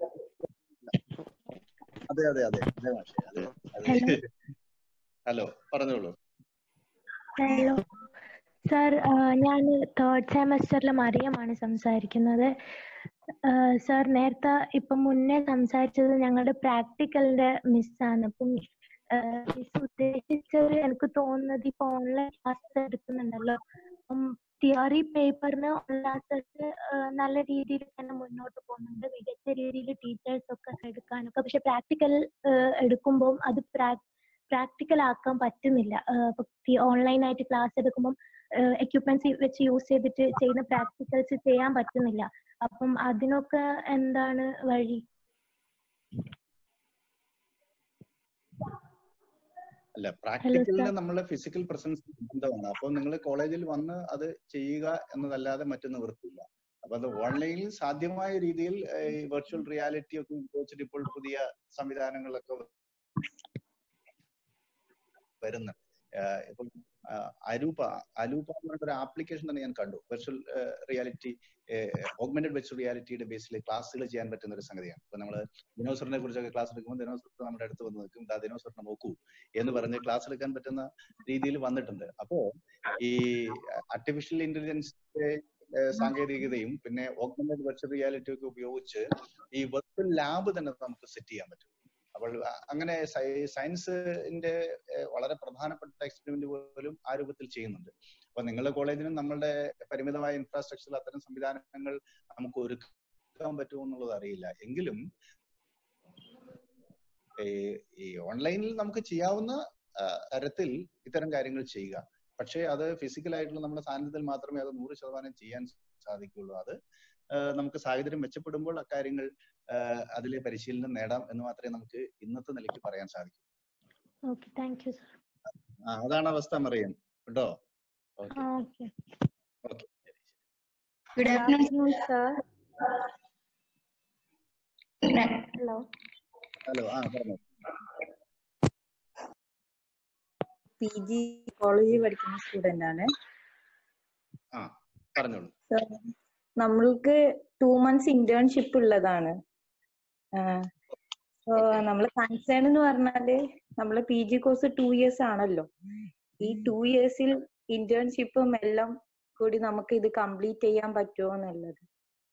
അതെ അതെ അതെ അതെ മാഷേ അതെ അതെ. ഹലോ, പറഞ്ഞോളൂ. ഹലോ സർ, ഞാൻ തേർഡ് സെമസ്റ്ററിലെ മറിയമാണ് സംസാരിക്കുന്നത്. സർ, നേരത്തെ ഇപ്പം മുന്നേ സംസാരിച്ചത് ഞങ്ങളുടെ പ്രാക്ടിക്കലിന്റെ മിസ്സാണ്. അപ്പം മിസ് ഉദ്ദേശിച്ചത് എനിക്ക് തോന്നുന്നത് ഇപ്പൊ ഓൺലൈൻ ക്ലാസ് എടുക്കുന്നുണ്ടല്ലോ, അപ്പം തിയറി പേപ്പറിന് ക്ലാസ്സസ് നല്ല രീതിയിൽ തന്നെ മുന്നോട്ട് പോകുന്നുണ്ട്, മികച്ച രീതിയിൽ ടീച്ചേഴ്സ് ഒക്കെ എടുക്കാനൊക്കെ. പക്ഷെ പ്രാക്ടിക്കൽ എടുക്കുമ്പോൾ അത് പ്രാക്ടിക്കൽ ആക്കാൻ പറ്റുന്നില്ല. ഓൺലൈനായിട്ട് ക്ലാസ് എടുക്കുമ്പോൾ എക്യുപ്മെന്റ്സ് വെച്ച് യൂസ് ചെയ്തിട്ട് ചെയ്യുന്ന പ്രാക്ടിക്കൽസ് ചെയ്യാൻ പറ്റുന്നില്ല. അപ്പം അതിനൊക്കെ എന്താണ് വഴി? അല്ല, പ്രാക്ടിക്കലിന് നമ്മളെ ഫിസിക്കൽ പ്രസൻസ് ബന്ധമാണ്. അപ്പൊ നിങ്ങൾ കോളേജിൽ വന്ന് അത് ചെയ്യുക എന്നതല്ലാതെ മറ്റു നിവൃത്തിയില്ല. അപ്പൊ അത് ഓൺലൈനിൽ സാധ്യമായ രീതിയിൽ ഈ വെർച്വൽ റിയാലിറ്റി ഒക്കെ ഉപയോഗിച്ചിട്ട് ഇപ്പോൾ പുതിയ സംവിധാനങ്ങളൊക്കെ വരുന്നുണ്ട്. ഇപ്പം അരൂപ അലൂപ എന്ന് പറഞ്ഞ ഒരു ആപ്ലിക്കേഷൻ തന്നെ ഞാൻ കണ്ടു. വെർച്വൽ റിയാലിറ്റി, ഓഗ്മെന്റഡ് വെർച്വൽ റിയാലിറ്റിയുടെ ബേസിൽ ക്ലാസ്സുകൾ ചെയ്യാൻ പറ്റുന്ന ഒരു സംഗതിയാണ്. ഇപ്പൊ നമ്മൾ ദിനോസറിനെ കുറിച്ചൊക്കെ ക്ലാസ് എടുക്കുമ്പോൾ ദിനോസർ നമ്മുടെ അടുത്ത് വന്ന് നിൽക്കും, ദാ ദിനോസറിനെ നോക്കൂ എന്ന് പറഞ്ഞ് ക്ലാസ് എടുക്കാൻ പറ്റുന്ന രീതിയിൽ വന്നിട്ടുണ്ട്. അപ്പോ ഈ ആർട്ടിഫിഷ്യൽ ഇന്റലിജൻസിന്റെ സാങ്കേതികതയും പിന്നെ ഓഗ്മെന്റഡ് വെർച്വൽ റിയാലിറ്റി ഒക്കെ ഉപയോഗിച്ച് ഈ വെർച്വൽ ലാബ് തന്നെ നമുക്ക് സെറ്റ് ചെയ്യാൻ പറ്റും. അപ്പോൾ അങ്ങനെ സയൻസിന്റെ വളരെ പ്രധാനപ്പെട്ട എക്സ്പെരിമെന്റ് പോലും ആ രൂപത്തിൽ ചെയ്യുന്നുണ്ട്. അപ്പൊ നിങ്ങളുടെ കോളേജിനും നമ്മളുടെ പരിമിതമായ ഇൻഫ്രാസ്ട്രക്ചറിൽ അത്തരം സംവിധാനങ്ങൾ നമുക്ക് ഒരുക്കാൻ പറ്റുമോ എന്നുള്ളത് അറിയില്ല. എങ്കിലും ഈ ഓൺലൈനിൽ നമുക്ക് ചെയ്യാവുന്ന തരത്തിൽ ഇത്തരം കാര്യങ്ങൾ ചെയ്യുക. പക്ഷേ അത് ഫിസിക്കലായിട്ടുള്ള നമ്മുടെ സാന്നിധ്യത്തിൽ മാത്രമേ അത് നൂറ് ശതമാനം ചെയ്യാൻ സാധിക്കുള്ളൂ. അത് നമുക്ക് സാഹചര്യം മെച്ചപ്പെടുമ്പോൾ അക്കാര്യങ്ങൾ അതിലെ പരിശീലനം നേടാം എന്ന് മാത്രമേ നമുക്ക് ഇന്നത്തെ നിലയ്ക്ക് പറയാൻ സാധിക്കൂ. Okay, thank you sir. അതാണ് അവസ്ഥ മറിയം കേട്ടോ. Okay okay. Good afternoon sir. Hello hello ആ പറഞ്ഞോ. പി ജി കോളേജിൽ പഠിക്കുന്ന സ്റ്റുഡന്റ് ആണ്. ആ പറഞ്ഞോളൂ. നമ്മൾക്ക് ടു മന്ത്സ് ഇന്റേൺഷിപ്പ് ഉള്ളതാണ്. സോ നമ്മൾ കൺസേൺ എന്ന് പറഞ്ഞാല് നമ്മള് P G course two years ആണല്ലോ. ഈ ടു ഇയേഴ്സിൽ ഇന്റേൺഷിപ്പും എല്ലാം കൂടി നമുക്ക് ഇത് കംപ്ലീറ്റ് ചെയ്യാൻ പറ്റുമോ എന്നുള്ളത്.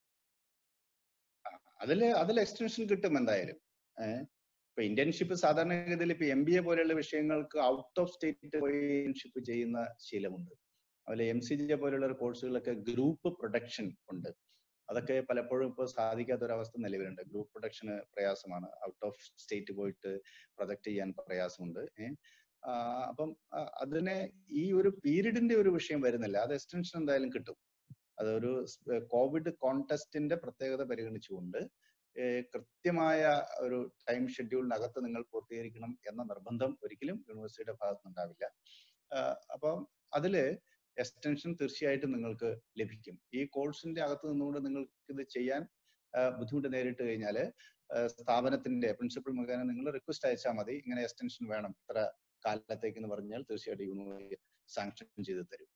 അതില് അതിൽ എക്സ്റ്റൻഷൻ കിട്ടും എന്തായാലും. ഏഹ് ഇപ്പൊ ഇന്റേൺഷിപ്പ് സാധാരണഗതിയിൽ ഇപ്പൊ എം ബി എ പോലെയുള്ള വിഷയങ്ങൾക്ക് ഔട്ട് ഓഫ് സ്റ്റേറ്റ് പോയി ഇന്റേൺഷിപ്പ് ചെയ്യുന്ന ശീലമുണ്ട്. അതുപോലെ എം സി ജെ പോലെയുള്ള കോഴ്സുകളൊക്കെ ഗ്രൂപ്പ് പ്രൊഡക്ഷൻ ഉണ്ട്. അതൊക്കെ പലപ്പോഴും ഇപ്പോൾ സാധിക്കാത്തൊരവസ്ഥ നിലവിലുണ്ട്. ഗ്രൂപ്പ് പ്രൊഡക്ഷന് പ്രയാസമാണ്. ഔട്ട് ഓഫ് സ്റ്റേറ്റ് പോയിട്ട് പ്രൊജക്ട് ചെയ്യാൻ പ്രയാസമുണ്ട്. ഏഹ് അപ്പം അതിനെ ഈ ഒരു പീരീഡിന്റെ ഒരു വിഷയം വരുന്നില്ല. അത് എക്സ്റ്റൻഷൻ എന്തായാലും കിട്ടും. അതൊരു കോവിഡ് കോൺടെസ്റ്റിന്റെ പ്രത്യേകത പരിഗണിച്ചുകൊണ്ട് കൃത്യമായ ഒരു ടൈം ഷെഡ്യൂളിനകത്ത് നിങ്ങൾ പൂർത്തീകരിക്കണം എന്ന നിർബന്ധം ഒരിക്കലും യൂണിവേഴ്സിറ്റിയുടെ ഭാഗത്തുനിന്നുണ്ടാവില്ല. അപ്പം അതില് എക്സ്റ്റൻഷൻ തീർച്ചയായിട്ടും നിങ്ങൾക്ക് ലഭിക്കും. ഈ കോഴ്സിന്റെ അകത്ത് നിന്നുകൊണ്ട് നിങ്ങൾക്ക് ഇത് ചെയ്യാൻ ബുദ്ധിമുട്ട് നേരിട്ട് കഴിഞ്ഞാൽ സ്ഥാപനത്തിന്റെ പ്രിൻസിപ്പൽ മുഖേന നിങ്ങൾ റിക്വസ്റ്റ് അയച്ചാൽ മതി, ഇങ്ങനെ എക്സ്റ്റൻഷൻ വേണം ഇത്ര കാലത്തേക്ക് എന്ന് പറഞ്ഞാൽ തീർച്ചയായിട്ടും യൂണിവേഴ്സിറ്റി സാങ്ഷൻ ചെയ്ത് തരും.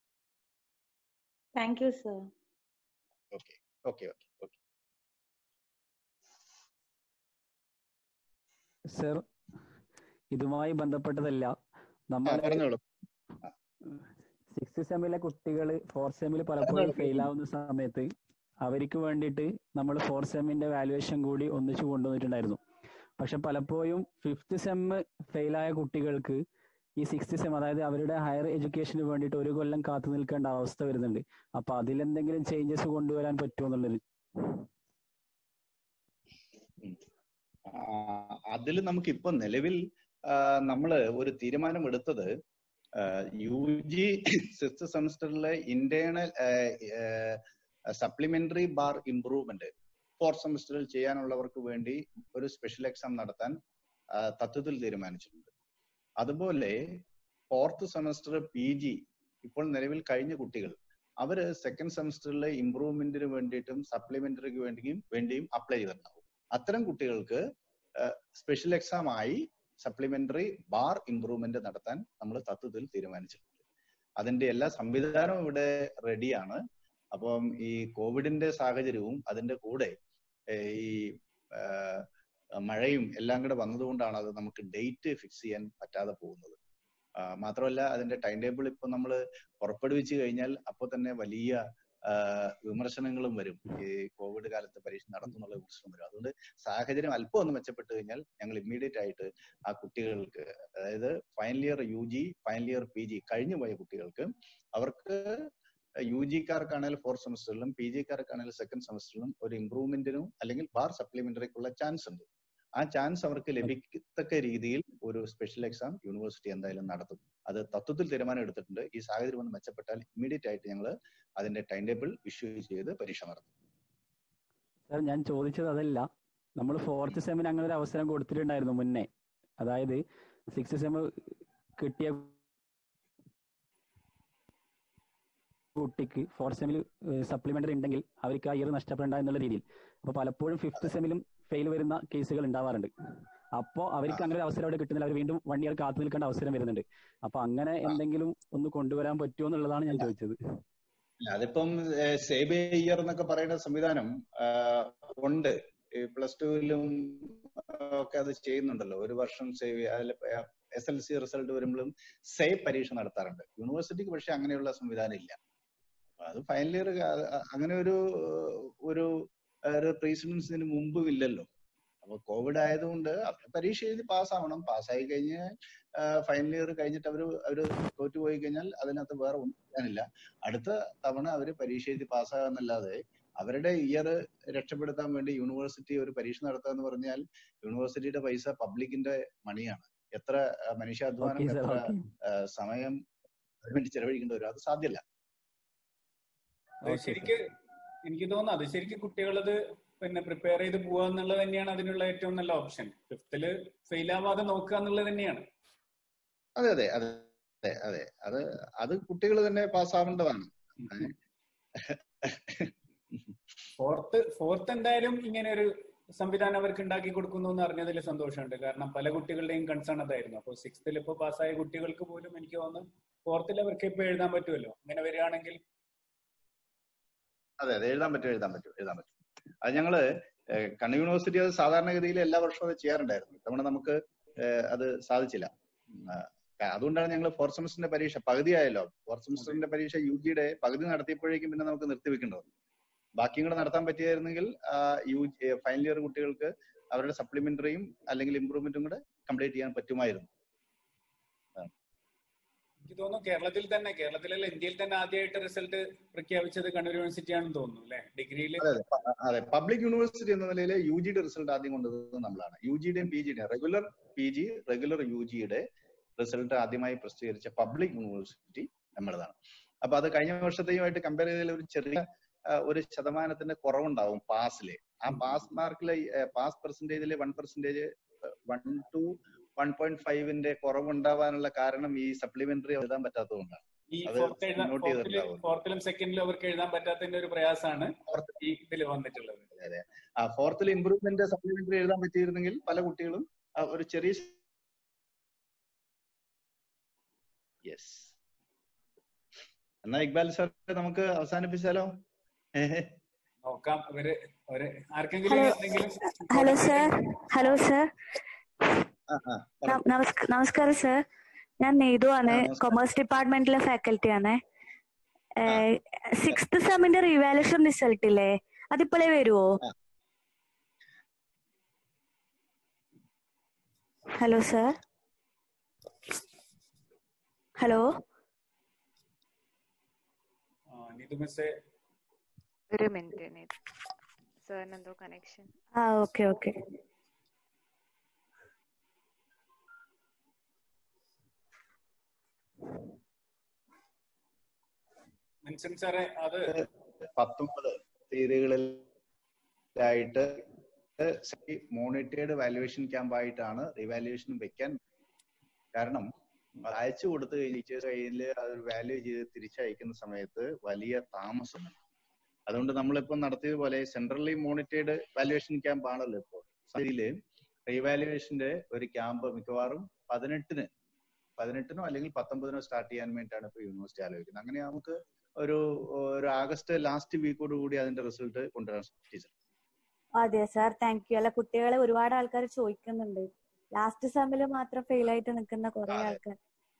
Thank you sir. Okay okay okay okay sir, ഇതുമായി ബന്ധപ്പെട്ടതല്ല, നമ്മൾ സിക്സ് സെമ്മിലെ കുട്ടികൾ ഫോർത്ത് സെമ്മിൽ പലപ്പോഴും ഫെയിൽ ആവുന്ന സമയത്ത് അവർക്ക് വേണ്ടിയിട്ട് നമ്മൾ ഫോർത്ത് സെമ്മിന്റെ വാല്യുവേഷൻ കൂടി ഒന്നിച്ചു കൊണ്ടുവന്നിട്ടുണ്ടായിരുന്നു. പക്ഷെ പലപ്പോഴും ഫിഫ്ത്ത് സെമ്മ് ഫെയിലായ കുട്ടികൾക്ക് ഈ സിക്സ്ത് സെം, അതായത് അവരുടെ ഹയർ എഡ്യൂക്കേഷന് വേണ്ടിയിട്ട് ഒരു കൊല്ലം കാത്തു നിൽക്കേണ്ട അവസ്ഥ വരുന്നുണ്ട്. അപ്പൊ അതിലെന്തെങ്കിലും ചേഞ്ചസ് കൊണ്ടുവരാൻ പറ്റുമോ എന്നുള്ളത്? അതിൽ നമുക്ക് ഇപ്പൊ നിലവിൽ നമ്മള് ഒരു തീരുമാനം എടുത്തത് യു ജി സിക്സ്ത് സെമസ്റ്ററിലെ internal supplementary bar improvement fourth സെമസ്റ്ററിൽ ചെയ്യാനുള്ളവർക്ക് വേണ്ടി ഒരു സ്പെഷ്യൽ എക്സാം നടത്താൻ തത്വത്തിൽ തീരുമാനിച്ചിട്ടുണ്ട്. അതുപോലെ ഫോർത്ത് സെമസ്റ്റർ പി ജി ഇപ്പോൾ നിലവിൽ കഴിഞ്ഞ കുട്ടികൾ അവര് സെക്കൻഡ് സെമസ്റ്ററിലെ ഇംപ്രൂവ്മെന്റിന് വേണ്ടിയിട്ടും സപ്ലിമെന്ററിക്ക് വേണ്ടിയും വേണ്ടിയും അപ്ലൈ ചെയ്തിട്ടുണ്ടാവും. അത്തരം കുട്ടികൾക്ക് സ്പെഷ്യൽ എക്സാം ആയി സപ്ലിമെന്ററി ബാർ ഇംപ്രൂവ്മെന്റ് നടത്താൻ നമ്മൾ തത്വത്തിൽ തീരുമാനിച്ചിട്ടുണ്ട്. അതിന്റെ എല്ലാ സംവിധാനവും ഇവിടെ റെഡിയാണ്. അപ്പം ഈ കോവിഡിന്റെ സാഹചര്യവും അതിന്റെ കൂടെ ഈ മഴയും എല്ലാം കൂടെ വന്നതുകൊണ്ടാണ് അത് നമുക്ക് ഡേറ്റ് ഫിക്സ് ചെയ്യാൻ പറ്റാതെ പോകുന്നത്. മാത്രമല്ല അതിന്റെ ടൈം ടേബിൾ ഇപ്പൊ നമ്മൾ പുറപ്പെടുവിച്ചു കഴിഞ്ഞാൽ അപ്പോൾ തന്നെ വലിയ വിമർശനങ്ങളും വരും. ഈ കോവിഡ് കാലത്ത് പരീക്ഷ നടത്തുന്നുള്ള വിമർശനം വരും. അതുകൊണ്ട് സാഹചര്യം അല്പം ഒന്ന് മെച്ചപ്പെട്ട് കഴിഞ്ഞാൽ ഞങ്ങൾ ഇമ്മീഡിയറ്റ് ആയിട്ട് ആ കുട്ടികൾക്ക്, അതായത് final year U G final year P G കഴിഞ്ഞു പോയ കുട്ടികൾക്ക്, അവർക്ക് യു ജിക്കാർക്കാണെങ്കിൽ ഫോർത്ത് സെമസ്റ്ററിലും പി ജിക്കാർക്കാണെങ്കിൽ സെക്കൻഡ് സെമസ്റ്ററിലും ഒരു ഇംപ്രൂവ്മെന്റിനും അല്ലെങ്കിൽ ബാർ സപ്ലിമെന്ററിക്കുള്ള ചാൻസ് ഉണ്ട്. ആ ചാൻസ് അവർക്ക് ലഭിക്കത്തക്ക രീതിയിൽ ഒരു സ്പെഷ്യൽ എക്സാം യൂണിവേഴ്സിറ്റി എന്തായാലും നടത്തും. അത് തത്വത്തിൽ തീരുമാനം എടുത്തിട്ടുണ്ട്. ഈ സാഹചര്യം ഒന്ന് മെച്ചപ്പെട്ടാൽ ഇമ്മീഡിയറ്റ് ആയിട്ട് ഞങ്ങൾ അതിന്റെ ടൈം ടേബിൾ ഇഷ്യൂ ചെയ്ത് പരീക്ഷ നടത്തും. സാർ, ഞാൻ ചോദിച്ചത് അതല്ല. നമ്മൾ ഫോർത്ത് സെമ്മിന് അങ്ങനെ ഒരു അവസരം കൊടുത്തിട്ടുണ്ടായിരുന്നു മുന്നേ. അതായത് സിക്സ് സെം കിട്ടിയ കുട്ടിക്ക് ഫോർത്ത് സെമ്മിൽ സപ്ലിമെന്ററി ഉണ്ടെങ്കിൽ അവർക്ക് ആ ഇയർ നഷ്ടപ്പെടേണ്ട എന്നുള്ള രീതിയിൽ. അപ്പൊ പലപ്പോഴും ഫിഫ്ത്ത് സെമ്മിലും ഫെയിൽ വരുന്ന കേസുകൾ ഉണ്ടാവാറുണ്ട്. അപ്പോ അവർക്ക് അങ്ങനെ ഒരു അവസരം അവിടെ കിട്ടുന്നില്ല. അവർ വീണ്ടും വൺ ഇയർ കാത്തു നിൽക്കേണ്ട അവസരം വരുന്നുണ്ട്. അപ്പൊ അങ്ങനെ എന്തെങ്കിലും ഒന്ന് കൊണ്ടുവരാൻ പറ്റുമോ എന്നുള്ളതാണ് ഞാൻ ചോദിച്ചത്. അതിപ്പം സേവ് ഇയർ എന്നൊക്കെ പറയുന്ന സംവിധാനം ഉണ്ട്. പ്ലസ് ടുവിലും ഒക്കെ അത് ചെയ്യുന്നുണ്ടല്ലോ. ഒരു വർഷം സേവ് അതിൽ എസ് എൽ സി റിസൾട്ട് വരുമ്പോഴും സേവ് പരീക്ഷ നടത്താറുണ്ട്. യൂണിവേഴ്സിറ്റിക്ക് പക്ഷെ അങ്ങനെയുള്ള സംവിധാനം ഇല്ല. അത് ഫൈനൽ ഇയർ അങ്ങനെ ഒരു ഒരു പ്രീസിഡൻസ് ഇതിന് മുമ്പും ഇല്ലല്ലോ. അപ്പൊ കോവിഡ് ആയതുകൊണ്ട് അവർ പരീക്ഷ എഴുതി പാസ്സാവണം. പാസ്സായി കഴിഞ്ഞ് ഫൈനൽ ഇയർ കഴിഞ്ഞിട്ട് അവര് അവര് തോറ്റുപോയി കഴിഞ്ഞാൽ അതിനകത്ത് വേറെ ഒന്നും ചെയ്യാനില്ല. അടുത്ത തവണ അവര് പരീക്ഷ എഴുതി പാസ്സാകാന്നല്ലാതെ അവരുടെ ഇയർ രക്ഷപ്പെടുത്താൻ വേണ്ടി യൂണിവേഴ്സിറ്റി ഒരു പരീക്ഷ നടത്തുക എന്ന് പറഞ്ഞാൽ യൂണിവേഴ്സിറ്റിയുടെ പൈസ പബ്ലിക്കിന്റെ മണിയാണ്. എത്ര മനുഷ്യാധ്വാനം, എത്ര സമയം വേണ്ടി ചെലവഴിക്കേണ്ടി വരും. അത് സാധ്യമല്ല. ശരിക്ക് എനിക്ക് തോന്നുന്നു അത് ശരിക്കും കുട്ടികളത് പിന്നെ പ്രിപ്പയർ ചെയ്ത് പോവുക എന്നുള്ളത് തന്നെയാണ് അതിനുള്ള ഏറ്റവും നല്ല ഓപ്ഷൻ. ഫിഫ്തില് ഫെയിൽ ആവാതെ നോക്കുക എന്നുള്ളത് തന്നെയാണ്. അതെ അതെ അതെ അതെ അതെ അത് അത് കുട്ടികൾ തന്നെ പാസ്സാവേണ്ടതാണ്. ഫോർത്ത് ഫോർത്ത് എന്തായാലും ഇങ്ങനെ ഒരു സംവിധാനം അവർക്ക് ഉണ്ടാക്കി കൊടുക്കുന്നു എന്ന് അറിഞ്ഞതിൽ സന്തോഷമുണ്ട്. കാരണം പല കുട്ടികളുടെയും കൺസേൺ അതായിരുന്നു. അപ്പോൾ സിക്സ്ത്തിൽ ഇപ്പോൾ പാസ്സായ കുട്ടികൾക്ക് പോലും എനിക്ക് തോന്നുന്നു ഫോർത്തിൽ അവർക്ക് ഇപ്പൊ എഴുതാൻ പറ്റുമല്ലോ. അങ്ങനെ വരികയാണെങ്കിൽ അതെ അതെ എഴുതാൻ പറ്റും എഴുതാൻ പറ്റും എഴുതാൻ പറ്റും അത് ഞങ്ങള് കണ്ണൂർ യൂണിവേഴ്സിറ്റി അത് സാധാരണഗതിയിൽ എല്ലാ വർഷവും അത് ചെയ്യാറുണ്ടായിരുന്നു. ഇത്തവണ നമുക്ക് അത് സാധിച്ചില്ല. അതുകൊണ്ടാണ് ഞങ്ങൾ ഫോർത്ത് സെമസ്റ്ററിന്റെ പരീക്ഷ പകുതിയായല്ലോ. ഫോർത്ത് സെമസ്റ്ററിന്റെ പരീക്ഷ യു ജിയുടെ പകുതി നടത്തിയപ്പോഴേക്കും പിന്നെ നമുക്ക് നിർത്തിവെക്കേണ്ടത്. ബാക്കിയും കൂടെ നടത്താൻ പറ്റിയായിരുന്നെങ്കിൽ യു ഫൈനൽ ഇയർ കുട്ടികൾക്ക് അവരുടെ സപ്ലിമെന്ററിയും അല്ലെങ്കിൽ ഇംപ്രൂവ്മെന്റും കൂടെ കംപ്ലീറ്റ് ചെയ്യാൻ പറ്റുമായിരുന്നു. എനിക്ക് തോന്നുന്നു കേരളത്തിൽ തന്നെ കേരളത്തിലല്ല ഇന്ത്യയിൽ തന്നെ ആദ്യമായിട്ട് റിസൾട്ട് പ്രഖ്യാപിച്ചത് കണ്ണൂർ യൂണിവേഴ്സിറ്റി ആണെന്ന് തോന്നുന്നു അല്ലെ. ഡിഗ്രിയിൽ അതെ, പബ്ലിക് യൂണിവേഴ്സിറ്റി എന്ന നിലയിൽ യു ജിയുടെ റിസൾട്ട് ആദ്യം കൊണ്ടുവന്നത് നമ്മളാണ്. യു ജിയുടെയും പി ജിയുടെയും regular P G regular U ജിയുടെ റിസൾട്ട് ആദ്യമായി പ്രസിദ്ധീകരിച്ച പബ്ലിക് യൂണിവേഴ്സിറ്റി നമ്മളതാണ്. അപ്പൊ അത് കഴിഞ്ഞ വർഷത്തെയുമായിട്ട് കമ്പയർ ചെയ്തതിൽ ഒരു ചെറിയ ഒരു ശതമാനത്തിന്റെ കുറവുണ്ടാവും പാസില്. ആ പാസ് മാർക്കില് പാസ് പെർസെന്റേജില് one percentage one two one point ഫൈവിന്റെ കുറവുണ്ടാവാനുള്ള കാരണം ഈ സപ്ലിമെന്ററി എഴുതാൻ പറ്റാത്തതുകൊണ്ടാണ്. ഈ അത് നോട്ട് ചെയ്തിട്ടുണ്ടാവും. ഫോർത്തിലും സെക്കൻഡിലും അവർക്ക് എഴുതാൻ പറ്റാത്തതിന്റെ ഒരു പ്രയാസമാണ് ഈ ഇതിൽ വന്നിട്ടുള്ളത്. അതെ, ആ ഫോർത്തിൽ ഇംപ്രൂവ്മെന്റ് സപ്ലിമെന്ററി എഴുതാൻ പറ്റിയിരുന്നെങ്കിൽ പല കുട്ടികളും ഒരു ചെറിയ യെസ്. എന്നാ ഇക്ബാൽ സാർ നമുക്ക് അവസാനിപ്പിച്ചാലോ? നോക്കാം. ഇവര് ഒരു ആർക്കെങ്കിലും എന്തെങ്കിലും. Hello sir. Hello sir. നമസ്കാരം സർ. ഞാൻ നീതു ആണ്, കൊമേഴ്സ് ഡിപ്പാർട്ട്മെന്റിലെ ഫാക്കൽറ്റി ആണ്. സിക്സ്ത് സെമിന്റെ റിവാലുവേഷൻ റിസൾട്ട് ഇല്ലേ, അതിപ്പോഴേ വരുവോ? Hello sir. ഹലോ ഒരു മിനിറ്റ് സാറിന് എന്തോ കണക്ഷൻ. ആ ഓക്കെ ഓക്കെ. സാറേ, അത് പത്തൊമ്പത് തീയതികളിലായിട്ട് മോണിറ്റേർഡ് വാല്യുവേഷൻ ക്യാമ്പ് ആയിട്ടാണ് റിവാലുവേഷൻ വെക്കാൻ. കാരണം അയച്ചു കൊടുത്ത് ടീച്ചേഴ്സ് കയ്യിൽ അത് വാല്യൂ ചെയ്ത് തിരിച്ചയക്കുന്ന സമയത്ത് വലിയ താമസമുണ്ട്. അതുകൊണ്ട് നമ്മളിപ്പോൾ നടത്തിയതുപോലെ സെൻട്രലി മോണിറ്റേർഡ് വാല്യുവേഷൻ ക്യാമ്പ് ആണല്ലോ ഇപ്പോൾ. ഇതില് റീവാലുവേഷന്റെ ഒരു ക്യാമ്പ് മിക്കവാറും പതിനെട്ടിന് പതിനെട്ടിനോ അല്ലെങ്കിൽ പത്തൊമ്പതിനോ സ്റ്റാർട്ട് ചെയ്യാൻ വേണ്ടിയിട്ടാണ് ഇപ്പോൾ യൂണിവേഴ്സിറ്റി ആലോചിക്കുന്നത്. അങ്ങനെ നമുക്ക് ഒരു ഒരു ആഗസ്റ്റ് ലാസ്റ്റ് വീക്കോട് കൂടി അതിന്റെ റിസൾട്ട് കൊണ്ടുവരാൻ ടീച്ചർ. അതെ സാർ, താങ്ക് യു. അല്ല, കുട്ടികളെ ഒരുപാട് ആൾക്കാർ ചോദിക്കുന്നുണ്ട്, ലാസ്റ്റ് സെമ്മില് മാത്രം ഫെയിൽ ആയിട്ട് നിൽക്കുന്ന കുറെ ആൾക്കാർ.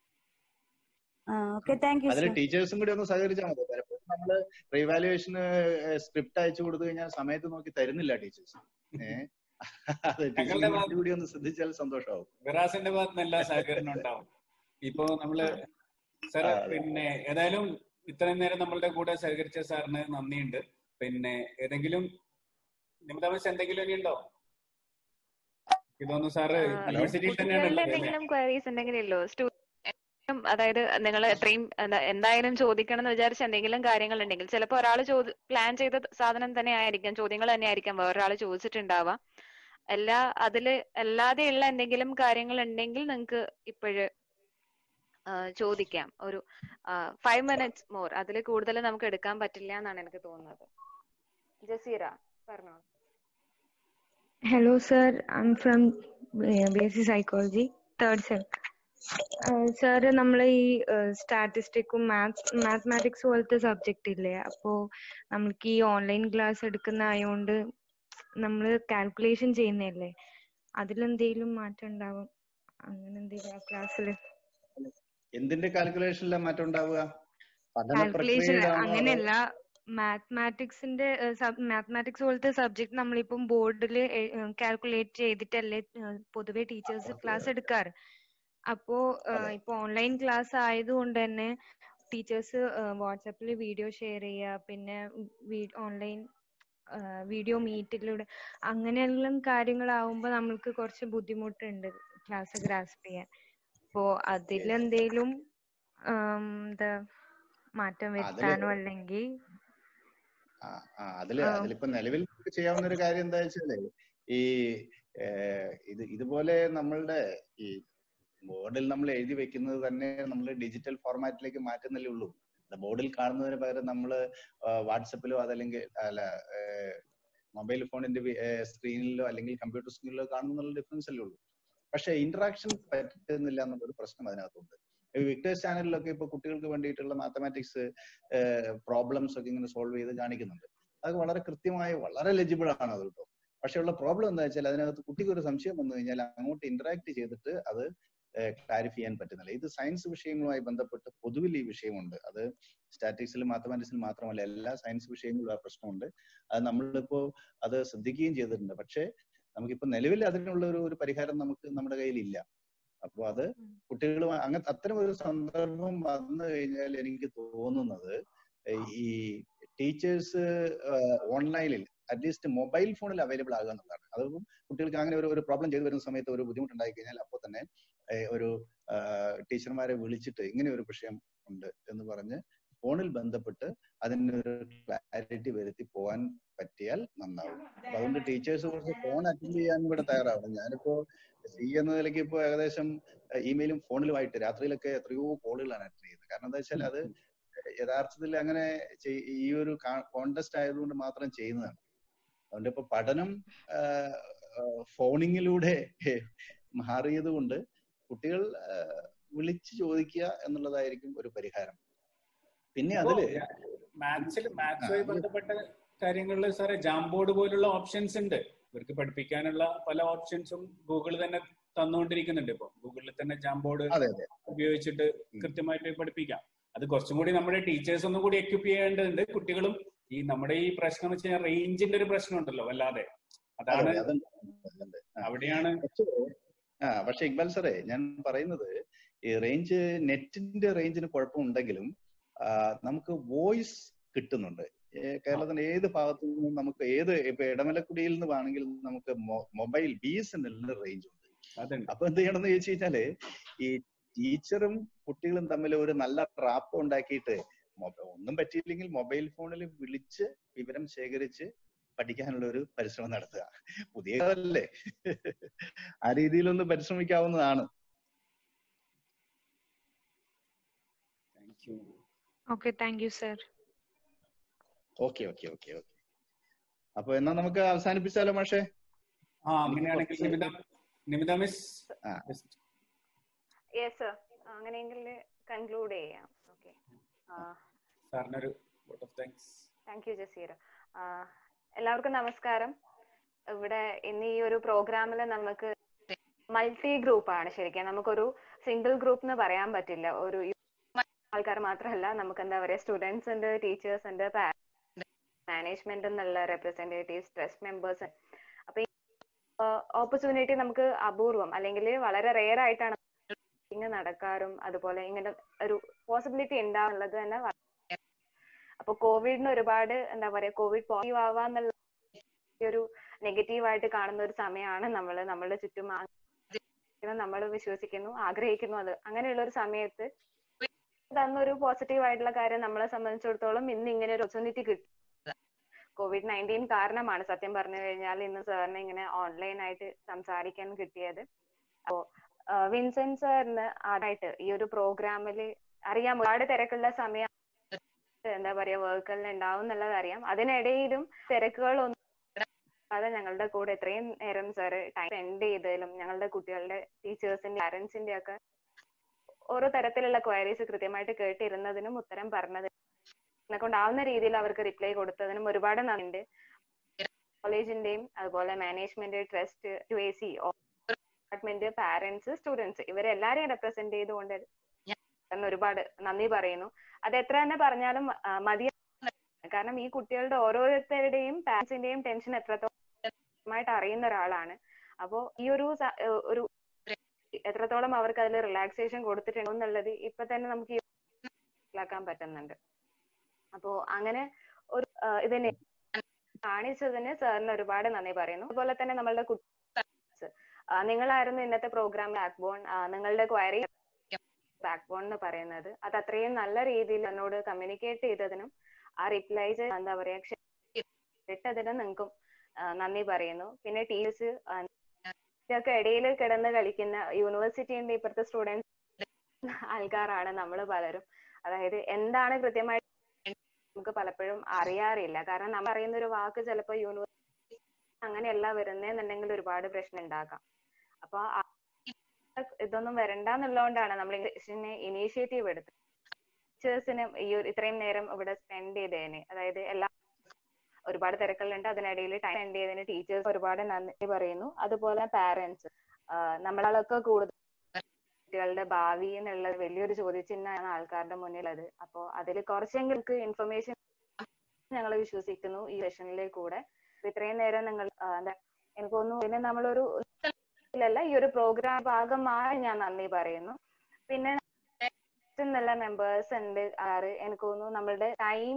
അതിൽ ടീച്ചേഴ്സും കൂടി ഒന്ന് സഹകരിച്ചാൽ മതി. പലപ്പോഴും നമ്മള് റീവാലുവേഷന് സ്ക്രിപ്റ്റ് അയച്ചു കൊടുത്തു കഴിഞ്ഞാൽ സമയത്ത് നോക്കി തരുന്നില്ല ടീച്ചേഴ്സ്. ഏഹ് അത് കൂടി ഒന്ന് ശ്രദ്ധിച്ചാൽ സന്തോഷമാവും. വിറാസിന്റെ ഭാഗത്ത് നിന്ന് എല്ലാ സഹകരണം ഉണ്ടാവും. ഇപ്പൊ നമ്മള് സാറ് പിന്നെ ഏതായാലും ഇത്രയും നേരം നമ്മളുടെ കൂടെ സഹകരിച്ച സാറിന് നന്ദിയുണ്ട്. പിന്നെ ഏതെങ്കിലും നിമിതാവശ്യം എന്തെങ്കിലും ഇനി ഉണ്ടോ? ഇതൊന്ന് സാറ് യൂണിവേഴ്സിറ്റിയിൽ തന്നെയാണല്ലോ. എന്തെങ്കിലും ക്വയറീസ് എന്തെങ്കിലും അതായത് നിങ്ങൾ എത്രയും എന്തായാലും ചോദിക്കണം എന്ന് വിചാരിച്ച എന്തെങ്കിലും കാര്യങ്ങൾ ഉണ്ടെങ്കിൽ ചിലപ്പോൾ ഒരാൾ ചോദി പ്ലാൻ ചെയ്ത സാധനം തന്നെ ആയിരിക്കാം, ചോദ്യങ്ങൾ തന്നെ ആയിരിക്കാം വേറൊരാൾ ചോദിച്ചിട്ടുണ്ടാവാം. എല്ലാ അതില് അല്ലാതെയുള്ള എന്തെങ്കിലും കാര്യങ്ങൾ ഉണ്ടെങ്കിൽ നിങ്ങൾക്ക് ഇപ്പോഴ് ചോദിക്കാം. ഒരു ഫൈവ് മിനിറ്റ്സ് മോർ, അതിൽ കൂടുതൽ നമുക്ക് എടുക്കാൻ പറ്റില്ല എന്നാണ് എനിക്ക് തോന്നുന്നത്. ജസീറ പറഞ്ഞോ. Hello sir, I M from B S C psychology third sem. Sir നമ്മളെ ഈ സ്റ്റാറ്റിസ്റ്റിക്കും മാത്സ് മാത്തമാറ്റിക്സ് പോലത്തെ സബ്ജക്റ്റ് ഇല്ലേ, അപ്പോൾ നമുക്ക് ഈ ഓൺലൈൻ ക്ലാസ് എടുക്കുന്ന ആയതുകൊണ്ട് നമ്മൾ കാൽക്കുലേഷൻ ചെയ്യുന്നതല്ലേ, അതിലെന്തെങ്കിലും മാറ്റം ഉണ്ടാവും? അങ്ങനെ എന്തെങ്കിലും ആ ക്ലാസ്സില് എന്തിന്റെ കാൽക്കുലേഷനിലെ മാറ്റം ഉണ്ടാവുക? കാൽക്കുലേഷൻ അങ്ങനെയല്ല, മാത്തമാറ്റിക്സിന്റെ മാത്തമാറ്റിക്സ് പോലത്തെ സബ്ജക്ട് നമ്മളിപ്പം ബോർഡിൽ കാൽക്കുലേറ്റ് ചെയ്തിട്ടല്ലേ പൊതുവെ ടീച്ചേഴ്സ് ക്ലാസ് എടുക്കാറ്. അപ്പോ ഇപ്പൊ ഓൺലൈൻ ക്ലാസ് ആയതുകൊണ്ട് തന്നെ ടീച്ചേഴ്സ് വാട്സാപ്പിൽ വീഡിയോ ഷെയർ ചെയ്യുക, പിന്നെ ഓൺലൈൻ വീഡിയോ മീറ്റിലൂടെ അങ്ങനെയെല്ലാം കാര്യങ്ങളാവുമ്പോ നമ്മൾക്ക് കുറച്ച് ബുദ്ധിമുട്ടുണ്ട് ക്ലാസ് ഗ്രാസ്പ് ചെയ്യാൻ. അപ്പോ അതിലെന്തേലും എന്താ മാറ്റം വരുത്താനോ അല്ലെങ്കിൽ അതില് അതിലിപ്പോ നിലവിൽ ചെയ്യാവുന്ന ഒരു കാര്യം എന്താ വെച്ചാല് ഈ ഇത് ഇതുപോലെ നമ്മളുടെ ഈ ബോർഡിൽ നമ്മൾ എഴുതി വെക്കുന്നത് തന്നെ നമ്മൾ ഡിജിറ്റൽ ഫോർമാറ്റിലേക്ക് മാറ്റുന്നല്ലേ ഉള്ളൂ. ബോർഡിൽ കാണുന്നതിന് പകരം നമ്മൾ വാട്സപ്പിലോ അതല്ലെങ്കിൽ അല്ല മൊബൈൽ ഫോണിന്റെ സ്ക്രീനിലോ അല്ലെങ്കിൽ കമ്പ്യൂട്ടർ സ്ക്രീനിലോ കാണുന്നുള്ള ഡിഫറൻസ് അല്ലേ ഉള്ളൂ. പക്ഷെ ഇന്ററാക്ഷൻ പറ്റുന്നില്ല എന്നുള്ളൊരു പ്രശ്നം അതിനകത്തുണ്ട്. വിക്ടേഴ്സ് ചാനലിലൊക്കെ ഇപ്പൊ കുട്ടികൾക്ക് വേണ്ടിയിട്ടുള്ള മാത്തമാറ്റിക്സ് പ്രോബ്ലംസ് ഒക്കെ ഇങ്ങനെ സോൾവ് ചെയ്ത് കാണിക്കുന്നുണ്ട്. അത് വളരെ കൃത്യമായി വളരെ ലെജിബിൾ ആണ് അത് കേട്ടോ. പക്ഷെ ഉള്ള പ്രോബ്ലം എന്താ വെച്ചാൽ അതിനകത്ത് കുട്ടിക്ക് ഒരു സംശയം വന്നു കഴിഞ്ഞാൽ അങ്ങോട്ട് ഇന്ററാക്ട് ചെയ്തിട്ട് അത് ക്ലാരിഫൈ ചെയ്യാൻ പറ്റുന്നില്ല. ഇത് സയൻസ് വിഷയങ്ങളുമായി ബന്ധപ്പെട്ട് പൊതുവിൽ ഈ വിഷയമുണ്ട്. അത് സ്റ്റാറ്റിക്സിലും മാത്തമാറ്റിക്സിലും മാത്രമല്ല എല്ലാ സയൻസ് വിഷയങ്ങളിലും ആ പ്രശ്നമുണ്ട്. അത് നമ്മളിപ്പോ അത് ശ്രദ്ധിക്കുകയും ചെയ്തിട്ടുണ്ട്. പക്ഷെ നമുക്കിപ്പോ നിലവിൽ അതിനുള്ള ഒരു ഒരു പരിഹാരം നമുക്ക് നമ്മുടെ കയ്യിലില്ല. അപ്പൊ അത് കുട്ടികൾ അങ്ങനെ അത്തരം ഒരു സന്ദർഭം വന്നു കഴിഞ്ഞാൽ എനിക്ക് തോന്നുന്നത് ഈ ടീച്ചേഴ്സ് ഓൺലൈനിൽ അറ്റ്ലീസ്റ്റ് മൊബൈൽ ഫോണിൽ അവൈലബിൾ ആകുക എന്നുള്ളതാണ്. അതും കുട്ടികൾക്ക് അങ്ങനെ ഒരു ഒരു പ്രോബ്ലം ചെയ്തു വരുന്ന സമയത്ത് ഒരു ബുദ്ധിമുട്ടുണ്ടായി കഴിഞ്ഞാൽ അപ്പോൾ തന്നെ ഒരു ടീച്ചർമാരെ വിളിച്ചിട്ട് ഇങ്ങനെ ഒരു വിഷയം ഉണ്ട് എന്ന് പറഞ്ഞ് ഫോണിൽ ബന്ധപ്പെട്ട് അതിനൊരു ക്ലാരിറ്റി വരുത്തി പോകാൻ പറ്റിയാൽ നന്നാവും. അപ്പൊ അതുകൊണ്ട് ടീച്ചേഴ്സ് കുറച്ച് ഫോൺ അറ്റൻഡ് ചെയ്യാൻ ഇവിടെ തയ്യാറാവണം. ഞാനിപ്പോ സി എന്ന നിലയ്ക്ക് ഇപ്പോ ഏകദേശം ഇമെയിലും ഫോണിലുമായിട്ട് രാത്രിയിലൊക്കെ എത്രയോ കോളുകളാണ് അറ്റൻഡ് ചെയ്യുന്നത്. കാരണം എന്താ വെച്ചാൽ അത് യഥാർത്ഥത്തിൽ അങ്ങനെ ഈ ഒരു കോണ്ടസ്റ്റ് ആയതുകൊണ്ട് മാത്രം ചെയ്യുന്നതാണ്. അതുകൊണ്ട് ഇപ്പൊ പഠനം ഫോണിങ്ങിലൂടെ മാറിയത് കൊണ്ട് കുട്ടികൾ വിളിച്ചു ചോദിക്കുക എന്നുള്ളതായിരിക്കും ഒരു പരിഹാരം. പിന്നെ അതില് മാത്സിൽ മാത്സുമായി ബന്ധപ്പെട്ട കാര്യങ്ങളിൽ സാറേ ജാംബോർഡ് പോലുള്ള ഓപ്ഷൻസ് ഉണ്ട്. ഇവർക്ക് പഠിപ്പിക്കാനുള്ള പല ഓപ്ഷൻസും ഗൂഗിൾ തന്നെ തന്നുകൊണ്ടിരിക്കുന്നുണ്ട്. ഇപ്പൊ ഗൂഗിളിൽ തന്നെ ജാംബോർഡ് ഉപയോഗിച്ചിട്ട് കൃത്യമായിട്ട് പഠിപ്പിക്കാം. അത് കുറച്ചും കൂടി നമ്മുടെ ടീച്ചേഴ്സ് ഒന്നും കൂടി എക്യുപ്പ് ചെയ്യേണ്ടതുണ്ട്. കുട്ടികളും ഈ നമ്മുടെ ഈ പ്രശ്നം എന്ന് വെച്ചാൽ റേഞ്ചിന്റെ ഒരു പ്രശ്നം ഉണ്ടല്ലോ വല്ലാതെ, അതാണ് അവിടെയാണ്. ആ പക്ഷെ ഇക്ബാൽ സാറേ ഞാൻ പറയുന്നത് ഈ റേഞ്ച് നെറ്റിന്റെ റേഞ്ചിന് കുഴപ്പമുണ്ടെങ്കിലും നമുക്ക് വോയിസ് കിട്ടുന്നുണ്ട്. കേരളത്തിന്റെ ഏത് ഭാഗത്തു നിന്നും നമുക്ക് ഏത് ഇപ്പൊ ഇടമലക്കുടിയിൽ നിന്ന് വേണമെങ്കിൽ നമുക്ക് മൊബൈൽ ബി എസ് എൻ എല്ലിന് റേഞ്ച് ഉണ്ട്. അപ്പൊ എന്ത് ചെയ്യണം എന്ന് ചോദിച്ചു കഴിഞ്ഞാല് ഈ ടീച്ചറും കുട്ടികളും തമ്മിൽ ഒരു നല്ല ട്രാപ്പ് ഉണ്ടാക്കിയിട്ട് ഒന്നും പറ്റിയില്ലെങ്കിൽ മൊബൈൽ ഫോണിൽ വിളിച്ച് വിവരം ശേഖരിച്ച് പഠിക്കാനുള്ള ഒരു പരിശ്രമം നടത്തുക. പുതിയ കാലല്ലേ, ആ രീതിയിലൊന്ന് പരിശ്രമിക്കാവുന്നതാണ്. Okay, thank you sir. Okay okay okay okay അപ്പൊ എന്നാ നമുക്ക് അവസാനിപ്പിച്ചാലോ മാഷേ? ആ അങ്ങനെയാണെങ്കിൽ Nimitha Nimitha miss. Yes sir, അങ്ങനെയെങ്കിൽ കൺക്ലൂഡ് ചെയ്യാം. ഓക്കെ, സാറിനൊരു vote of thanks. Thank you Jaseer. എല്ലാവർക്കും നമസ്കാരം. ഇവിടെ ഇന്ന് ഈ ഒരു പ്രോഗ്രാമിൽ നമുക്ക് മൾട്ടി ഗ്രൂപ്പ് ആണ്. ശരിക്കും നമുക്കൊരു സിംഗിൾ ഗ്രൂപ്പ് എന്ന് പറയാൻ പറ്റില്ല. ഒരു ആൾക്കാർ മാത്രമല്ല, നമുക്ക് എന്താ പറയുക, സ്റ്റുഡൻസ് ഉണ്ട്, ടീച്ചേഴ്സ് ഉണ്ട്, മാനേജ്മെന്റ് എന്നുള്ള റെപ്രസെന്റേറ്റീവ്സ്, ട്രസ്റ്റ് മെമ്പേഴ്സ്. അപ്പൊ ഈ ഓപ്പർച്യൂണിറ്റി നമുക്ക് അപൂർവം അല്ലെങ്കിൽ വളരെ റെയർ ആയിട്ടാണ് ഇങ്ങനെ നടക്കാറും അതുപോലെ ഇങ്ങനെ ഒരു പോസിബിലിറ്റി ഉണ്ടാവുന്നത് തന്നെ. അപ്പൊ കോവിഡിന് ഒരുപാട് എന്താ പറയാ കോവിഡ് പോസിറ്റീവ് ആവാന്നുള്ള ഒരു നെഗറ്റീവായിട്ട് കാണുന്ന ഒരു സമയമാണ് നമ്മൾ നമ്മളുടെ ചുറ്റും നമ്മൾ വിശ്വസിക്കുന്നു, ആഗ്രഹിക്കുന്നു. അത് അങ്ങനെയുള്ള ഒരു സമയത്ത് തന്നൊരു പോസിറ്റീവ് ആയിട്ടുള്ള കാര്യം നമ്മളെ സംബന്ധിച്ചിടത്തോളം ഇന്ന് ഇങ്ങനെ ഒരു ഓപ്പർച്യൂണിറ്റി കിട്ടും. കോവിഡ് നയൻറ്റീൻ കാരണമാണ് സത്യം പറഞ്ഞു കഴിഞ്ഞാൽ ഇന്ന് സാറിന് ഇങ്ങനെ ഓൺലൈൻ ആയിട്ട് സംസാരിക്കാൻ കിട്ടിയത്. അപ്പോ വിൻസെന്റ് സാറിന് ആദ്യമായിട്ട് ഈ ഒരു പ്രോഗ്രാമിൽ അറിയാം, ഒരുപാട് തിരക്കുള്ള സമയം എന്താ പറയാ വർക്കുകളിൽ ഉണ്ടാവും എന്നുള്ളത് അറിയാം. അതിനിടയിലും തിരക്കുകളൊന്നും അതെ ഞങ്ങളുടെ കൂടെ എത്രയും നേരം സാറ് ടൈം സ്പെൻഡ് ചെയ്തതിലും ഞങ്ങളുടെ കുട്ടികളുടെ ടീച്ചേഴ്സിന്റെ പാരന്റ്സിന്റെ ഒക്കെ ഓരോ തരത്തിലുള്ള ക്വയറീസ് കൃത്യമായിട്ട് കേട്ടിരുന്നതിനും ഉത്തരം പറഞ്ഞതിനും എന്നെ കൊണ്ടാവുന്ന രീതിയിൽ അവർക്ക് റിപ്ലൈ കൊടുത്തതിനും ഒരുപാട് നന്ദിയുണ്ട്. കോളേജിന്റെയും അതുപോലെ management, trust, U A C, department, parents, students ഇവരെല്ലാരെയും റെപ്രസെന്റ് ചെയ്തുകൊണ്ട് ഞാൻ ഒരുപാട് നന്ദി പറയുന്നു. അത് എത്ര തന്നെ പറഞ്ഞാലും മതിയാ. കാരണം ഈ കുട്ടികളുടെ ഓരോരുത്തരുടെയും പാരന്റ്സിന്റെയും ടെൻഷൻ എത്രത്തോളമായിട്ട് അറിയുന്ന ഒരാളാണ്. അപ്പോ ഈ ഒരു ഒരു എത്രത്തോളം അവർക്ക് അതിൽ റിലാക്സേഷൻ കൊടുത്തിട്ടുണ്ടോ എന്നുള്ളത് ഇപ്പൊ തന്നെ നമുക്ക് മനസ്സിലാക്കാൻ പറ്റുന്നുണ്ട്. അപ്പോ അങ്ങനെ ഒരു ഇതിനെ കാണിച്ചതിന് സാറിന് ഒരുപാട് നന്ദി പറയുന്നു. അതുപോലെ തന്നെ നമ്മളുടെ കുട്ടി നിങ്ങളായിരുന്നു ഇന്നത്തെ പ്രോഗ്രാം ബാക്ക് ബോൺ. നിങ്ങളുടെ ക്വയറി ബാക്ക് ബോൺ എന്ന് പറയുന്നത് അത് അത്രയും നല്ല രീതിയിൽ എന്നോട് കമ്മ്യൂണിക്കേറ്റ് ചെയ്തതിനും ആ റിപ്ലൈ എന്താ പറയാ ഇട്ടതിനും നിങ്ങൾക്കും നന്ദി പറയുന്നു. പിന്നെ ടീച്ചേഴ്സ് ഇതൊക്കെ ഇടയിൽ കിടന്ന് കളിക്കുന്ന യൂണിവേഴ്സിറ്റിന്റെ ഇപ്പുറത്തെ സ്റ്റുഡൻസ് ആൾക്കാരാണ് നമ്മൾ പലരും. അതായത് എന്താണ് കൃത്യമായിട്ട് നമുക്ക് പലപ്പോഴും അറിയാറില്ല. കാരണം നമ്മൾ അറിയുന്ന ഒരു വാക്ക് ചിലപ്പോൾ യൂണിവേഴ്സിറ്റി അങ്ങനെയല്ല വരുന്നതെന്നുണ്ടെങ്കിൽ ഒരുപാട് പ്രശ്നം ഉണ്ടാക്കാം. അപ്പൊ ഇതൊന്നും വരണ്ടെന്നുള്ളതുകൊണ്ടാണ് നമ്മൾ ഇംഗ്ലീഷിനെ ഇനീഷ്യേറ്റീവ് എടുത്തത്. ടീച്ചേഴ്സിന് ഈ ഇത്രയും നേരം ഇവിടെ സ്പെൻഡ് ചെയ്തതിന്, അതായത് എല്ലാ ഒരുപാട് തിരക്കുകളുണ്ട്, അതിനിടയിൽ ടൈം സ്പെൻഡ് ചെയ്തതിന് ടീച്ചേഴ്സ് ഒരുപാട് നന്ദി പറയുന്നു. അതുപോലെ പാരന്റ്സ്, നമ്മളൊക്കെ കൂടുതൽ കുട്ടികളുടെ ഭാവി എന്നുള്ള വലിയൊരു ചോദ്യചിഹ്നമാണ് ആൾക്കാരുടെ മുന്നിലത്. അപ്പോ അതിൽ കുറച്ചെങ്കിലും ഇൻഫർമേഷൻ ഞങ്ങൾ വിശ്വസിക്കുന്നു ഈ സെഷനിലെ കൂടെ. ഇത്രയും നേരം നിങ്ങൾ എന്താ എനിക്ക് തോന്നുന്നു പിന്നെ നമ്മളൊരു ല്ല ഈ ഒരു പ്രോഗ്രാം ഭാഗമായി ഞാൻ നന്ദി പറയുന്നു. പിന്നെ നല്ല മെമ്പേഴ്സ് ഉണ്ട് ആറ് എനിക്ക് തോന്നുന്നു നമ്മളുടെ ടൈം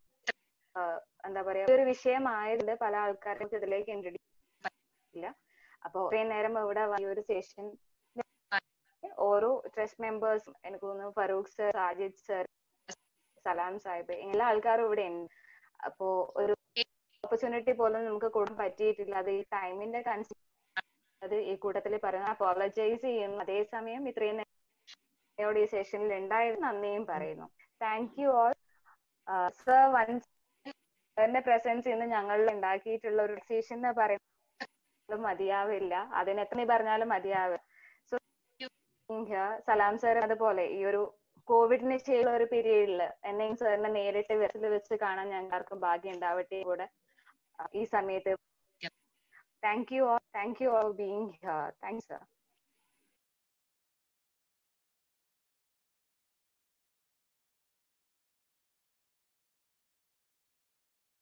എന്താ പറയാ ഒരു വിഷയമായത് പല ആൾക്കാരും ഇതിലേക്ക് ഇൻട്രൊഡ്യൂസ് ഇല്ല. അപ്പൊ ഇത്രയും നേരം ഇവിടെ ഈ ഒരു സെഷൻ ഓരോ ട്രസ്റ്റ് മെമ്പേഴ്സും എനിക്ക് തോന്നുന്നു ഫറൂഖ് സർ, സാജിദ് സർ, സലാം സാഹിബ്, എല്ലാ ആൾക്കാരും ഇവിടെ ഉണ്ട്. അപ്പോ ഒരു ഓപ്പർച്യൂണിറ്റി പോലും നമുക്ക് കൊടുക്കാൻ പറ്റിയിട്ടില്ല. അത് ഈ ടൈമിന്റെ കൺസെപ്റ്റ് അത് ഈ കൂട്ടത്തിൽ പറയുന്നത് അപ്പോളജൈസ് ചെയ്യുന്നു. അതേസമയം ഇത്രയും നേരോട് ഈ സെഷനിൽ ഉണ്ടായത് നന്ദിയും പറയുന്നു. Thank you all. Sir once സാറിന്റെ പ്രസൻസ് ഇന്ന് ഞങ്ങളിൽ ഉണ്ടാക്കിയിട്ടുള്ള ഒരു സെഷൻ എന്ന് പറയുന്നത് മതിയാവില്ല. അതിന് എത്ര പറഞ്ഞാലും മതിയാവില്ല. സോ സലാം സാർ അതുപോലെ ഈ ഒരു കോവിഡിന് ശേഷമുള്ള ഒരു പീരീഡിൽ എന്നെയും സാറിനെ നേരിട്ട് വെച്ചിൽ വെച്ച് കാണാൻ ഞങ്ങൾക്കും ഭാഗ്യം ഉണ്ടാവട്ടെ കൂടെ ഈ സമയത്ത്. Thank you all. Thank you all being here. Thanks sir.